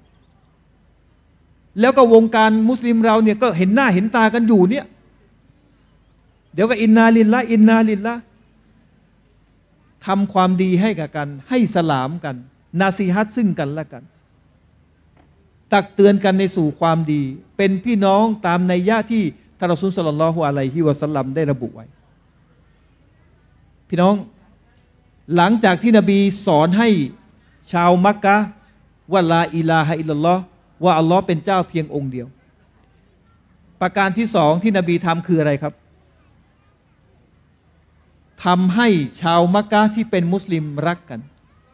แล้วก็วงการมุสลิมเราเนี่ยก็เห็นหน้าเห็นตากันอยู่เนี่ยเดี๋ยวก็อินนาลิลละอินนาลิลละทำความดีให้กับกันให้สลามกันนาซีฮัตซึ่งกันและกันตักเตือนกันในสู่ความดีเป็นพี่น้องตามนัยยะที่ท่านรอซูลศ็อลลัลลอฮุอะลัยฮิวะซัลลัมได้ระบุไว้พี่น้องหลังจากที่นบีสอนให้ชาวมักกะฮ์ว่าลาอิลาฮะอิลลัลลอฮ์ว่าอัลลอฮ์เป็นเจ้าเพียงองค์เดียวประการที่สองที่นบีทำคืออะไรครับทำให้ชาวมักกะฮ์ที่เป็นมุสลิมรักกัน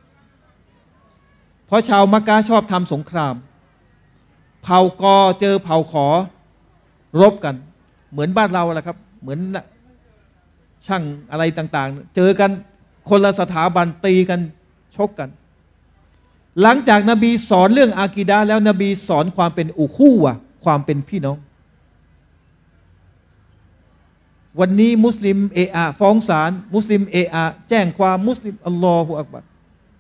เพราะชาวมักกะฮ์ชอบทำสงครามเผ่ากอเจอเผ่าขอรบกันเหมือนบ้านเราแหละครับเหมือนช่างอะไรต่างๆเจอกันคนละสถาบันตีกันชกกันหลังจากนบีสอนเรื่องอากีดะห์แล้วนบีสอนความเป็นอุคูวะความเป็นพี่น้องวันนี้มุสลิมฟ้องศาลมุสลิมแจ้งความมุสลิมอัลลอฮฺอักบัร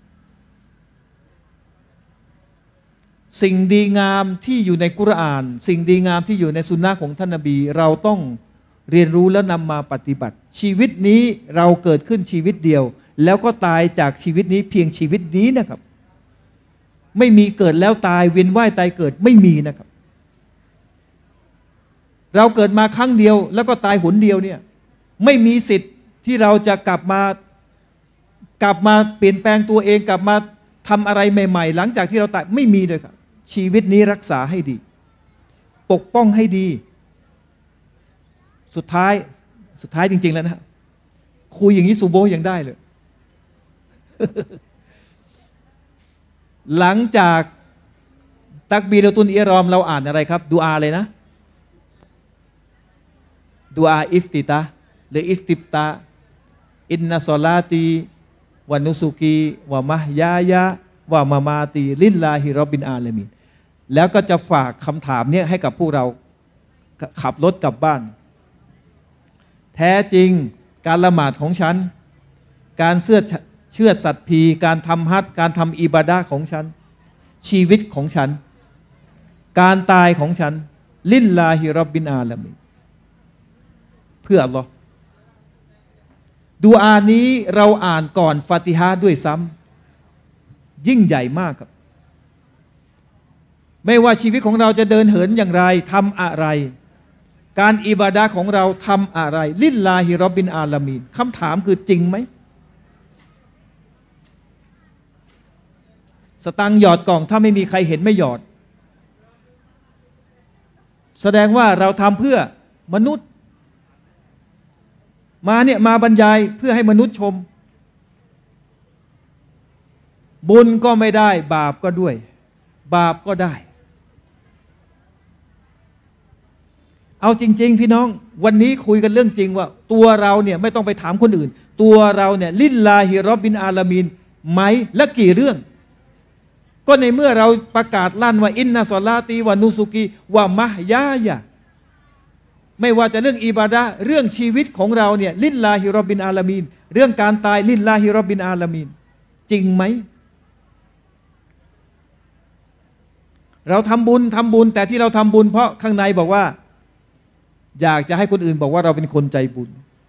สิ่งดีงามที่อยู่ในกุรอานสิ่งดีงามที่อยู่ในสุนนะของท่านนบีเราต้องเรียนรู้แล้วนำมาปฏิบัติชีวิตนี้เราเกิดขึ้นชีวิตเดียวแล้วก็ตายจากชีวิตนี้เพียงชีวิตนี้นะครับไม่มีเกิดแล้วตายเวียนว่ายตายเกิดไม่มีนะครับเราเกิดมาครั้งเดียวแล้วก็ตายหนเดียวเนี่ยไม่มีสิทธิ์ที่เราจะกลับมาเปลี่ยนแปลงตัวเองกลับมาทำอะไรใหม่ๆหลังจากที่เราตายไม่มีเลยครับชีวิตนี้รักษาให้ดีปกป้องให้ดีสุดท้ายจริงๆแล้วนะคุยอย่างนี้ซูโบยังได้เลย หลังจากตักบีรตุนอิรอมเราอ่านอะไรครับดุอาเลยนะดุอาอิฟติตะหรืออิฟติฟตาอินนัสซอลาตีวะนุสุกีวะมะฮยายะวะมามาตีลิลลาฮิร็อบบิลอาลามีนแล้วก็จะฝากคำถามนี้ให้กับพวกเราขับรถกลับบ้านแท้จริงการละหมาดของฉันการเชื่อสัตย์พีการทำฮัจญ์การทำอิบาดะห์ของฉันชีวิตของฉันการตายของฉันลิลลาฮิร็อบบิลอาลามีนเพื่ออัลลอฮ์ดูอานี้เราอ่านก่อนฟาติฮะห์ด้วยซ้ำยิ่งใหญ่มากครับไม่ว่าชีวิตของเราจะเดินเหินอย่างไรทำอะไรการอิบาดะห์ของเราทำอะไรลิลลาฮิร็อบบิลอาลามีนคำถามคือจริงไหมสตังค์หยอดกล่องถ้าไม่มีใครเห็นไม่หยอดแสดงว่าเราทำเพื่อมนุษย์มาบรรยายเพื่อให้มนุษย์ชมบุญก็ไม่ได้บาปก็ด้วยบาปก็ได้เอาจริงๆพี่น้องวันนี้คุยกันเรื่องจริงว่าตัวเราเนี่ยไม่ต้องไปถามคนอื่นตัวเราเนี่ยลิลลาฮิร็อบบิลอาลามีนไหมและกี่เรื่องก็ในเมื่อเราประกาศลั่นว่าอินนัสซอลาตีวะนุสุกีวะมะฮยายะไม่ว่าจะเรื่องอิบาดะห์เรื่องชีวิตของเราเนี่ยลิลลาฮิร็อบบิลอาลามีนเรื่องการตายลิลลาฮิร็อบบิลอาลามีนจริงไหมเราทำบุญแต่ที่เราทำบุญเพราะข้างในบอกว่าอยากจะให้คนอื่นบอกว่าเราเป็นคนใจบุญ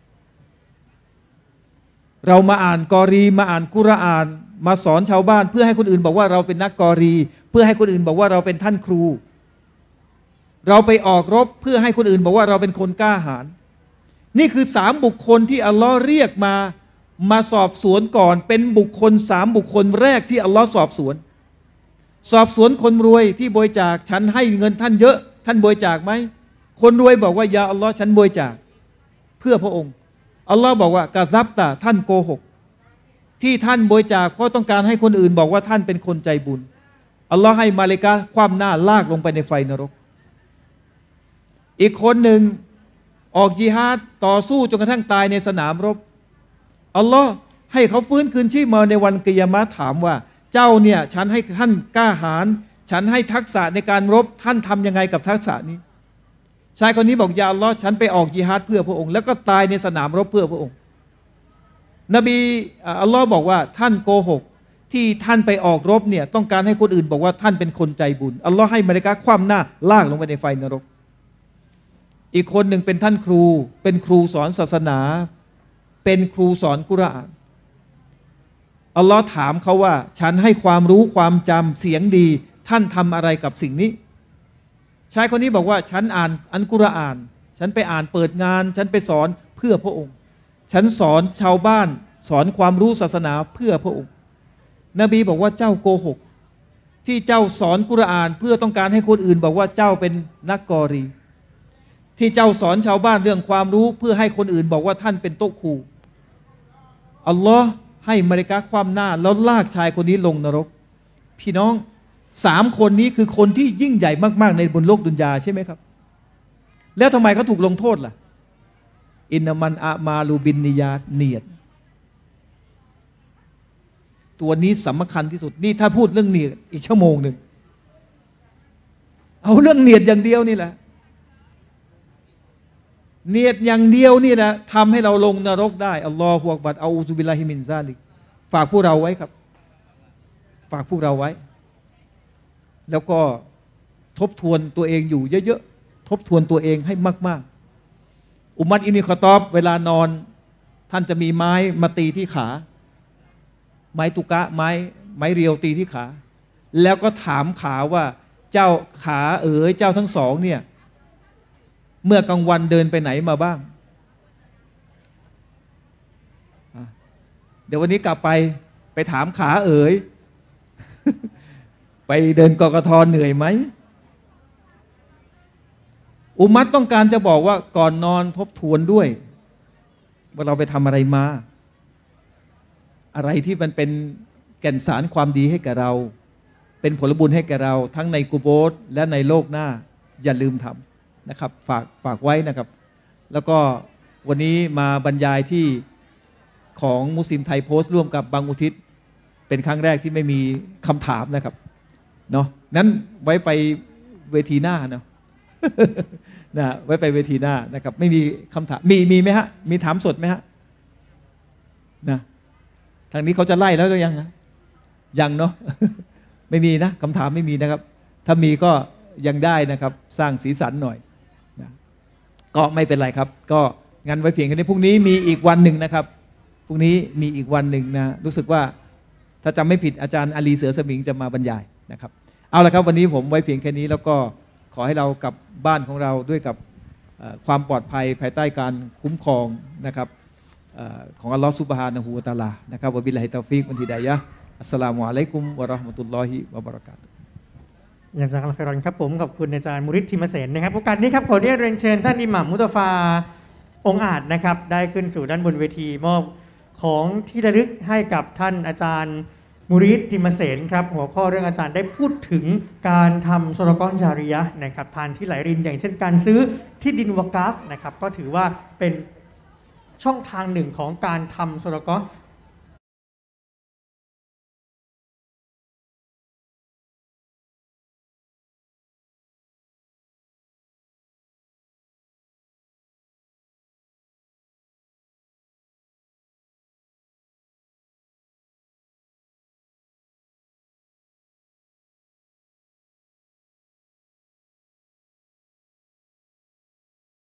เรามาอ่านกอรีมาอ่านกุรอานมาสอนชาวบ้านเพื่อให้คนอื่นบอกว่าเราเป็นนักกอรีเพื่อให้คนอื่นบอกว่าเราเป็นท่านครูเราไปออกรบเพื่อให้คนอื่นบอกว่าเราเป็นคนกล้าหาญนี่คือ3บุคคลที่อัลลอฮ์เรียกมาสอบสวนก่อนเป็นบุคคล3บุคคลแรกที่อัลลอฮ์สอบสวนคนรวยที่บริจาคฉันให้เงินท่านเยอะท่านบริจาคไหมคนรวยบอกว่ายาอัลลอฮ์ฉันบริจาคเพื่อพระองค์อัลลอฮ์บอกว่ากะซับตะท่านโกหกที่ท่านบริจาคเพราะต้องการให้คนอื่นบอกว่าท่านเป็นคนใจบุญอัลลอฮ์ให้มาเลกะห์คว่ำหน้าลากลงไปในไฟนรกอีกคนหนึ่งออกญิฮาดต่อสู้จนกระทั่งตายในสนามรบอัลลอฮ์ให้เขาฟื้นคืนชีพมาในวันกิยามะห์ถามว่าเจ้าเนี่ยฉันให้ท่านกล้าหาญฉันให้ทักษะในการรบท่านทำยังไงกับทักษะนี้ชายคนนี้บอกยาอัลลอฮ์ฉันไปออกญิฮาดเพื่อพระองค์แล้วก็ตายในสนามรบเพื่อพระองค์นบีอัลลอฮ์บอกว่าท่านโกหกที่ท่านไปออกรบเนี่ยต้องการให้คนอื่นบอกว่าท่านเป็นคนใจบุญอัลลอฮ์ให้มาเลกะห์คว่ำหน้าลากลงไปในไฟนรกอีกคนหนึ่งเป็นท่านครูเป็นครูสอนศาสนาเป็นครูสอนกุรอานอัลลอฮ์ถามเขาว่าฉันให้ความรู้ความจำเสียงดีท่านทำอะไรกับสิ่งนี้ชายคนนี้บอกว่าฉันอ่านอัลกุรอานฉันไปอ่านเปิดงานฉันไปสอนเพื่อพระองค์ฉันสอนชาวบ้านสอนความรู้ศาสนาเพื่อพระองค์นบีบอกว่าเจ้าโกหกที่เจ้าสอนกุรอานเพื่อต้องการให้คนอื่นบอกว่าเจ้าเป็นนักกอรีที่เจ้าสอนชาวบ้านเรื่องความรู้เพื่อให้คนอื่นบอกว่าท่านเป็นโต๊ะครูอัลลอฮ์ให้มาเลกะห์คว่ำหน้าแล้วลากชายคนนี้ลงนรกพี่น้อง3คนนี้คือคนที่ยิ่งใหญ่มากๆในบนโลกดุนยาใช่ไหมครับแล้วทำไมเขาถูกลงโทษล่ะอินนามันอามาลูบินนิยาตเนียดตัวนี้สำคัญที่สุดนี่ถ้าพูดเรื่องเนียดอีกชั่วโมงหนึ่งเอาเรื่องเนียดอย่างเดียวนี่แหละเนียดอย่างเดียวนี่แหละทำให้เราลงนรกได้อัลลอฮฺอักบัรเอาอูซุบิลลาฮิมินซาลิกฝากพวกเราไว้ครับฝากพวกเราไว้แล้วก็ทบทวนตัวเองอยู่เยอะๆทบทวนตัวเองให้มากๆอุมัตอินิคอตอบเวลานอนท่านจะมีไม้มาตีที่ขาไม้ตุกะไม้เรียวตีที่ขาแล้วก็ถามขาว่าเจ้าขาเจ้าทั้งสองเนี่ยเมื่อกลางวันเดินไปไหนมาบ้างเดี๋ยววันนี้กลับไปถามขาไปเดินกกทเหนื่อยไหมอุมัตต้องการจะบอกว่าก่อนนอนทบทวนด้วยว่าเราไปทำอะไรมาอะไรที่มันเป็นแก่นสารความดีให้แก่เราเป็นผลบุญให้แก่เราทั้งในกุโบร์และในโลกหน้าอย่าลืมทำนะครับฝากไว้นะครับแล้วก็วันนี้มาบรรยายที่ของมุสลิมไทยโพสต์ร่วมกับบางอุทิศเป็นครั้งแรกที่ไม่มีคำถามนะครับเนาะนั้นไว้ไปเวทีหน้าเนาะ นะไว้ไปเวทีหน้านะครับไม่มีคำถามมีไหมฮะมีถามสดไหมฮะนะทางนี้เขาจะไล่แล้วหรือยังนะยังเนาะ ไม่มีนะคำถามไม่มีนะครับถ้ามีก็ยังได้นะครับสร้างสีสันหน่อยนะก็ไม่เป็นไรครับก็งั้นไว้เพียงแค่นี้พรุ่งนี้มีอีกวันหนึ่งนะครับพรุ่งนี้มีอีกวันหนึ่งนะรู้สึกว่าถ้าจำไม่ผิดอาจารย์อาลีเสือสมิงจะมาบรรยายนะครับเอาละครับวันนี้ผมไว้เพียงแค่นี้แล้วก็ขอให้เรากลับบ้านของเราด้วยกับความปลอดภัยภายใต้การคุ้มครองนะครับของอัลลอฮฺซุบฮานะฮูวะตะอาลานะครับวะบิลลาฮิตอฟิกวันฮิดายะห์อัสสลามุอะลัยกุมวะเราะห์มะตุลลอฮิวะบะเราะกาตุฮ์อย่างสักครั้งครับผมขอบคุณอาจารย์มุริดทิมเสนนะครับโอกาสนี้ครับขอเรียนเชิญท่านอิหม่ามมุตฟาองค์อาจนะครับได้ขึ้นสู่ด้านบนเวทีมอบของที่ระลึกให้กับท่านอาจารย์มุริดทิมเสนครับหัวข้อเรื่องอาจารย์ได้พูดถึงการทำซอดากอฮ์ญาริยะห์นะครับทานที่ไหลรินอย่างเช่นการซื้อที่ดินวะกาฟนะครับก็ถือว่าเป็นช่องทางหนึ่งของการทำซอดากอฮ์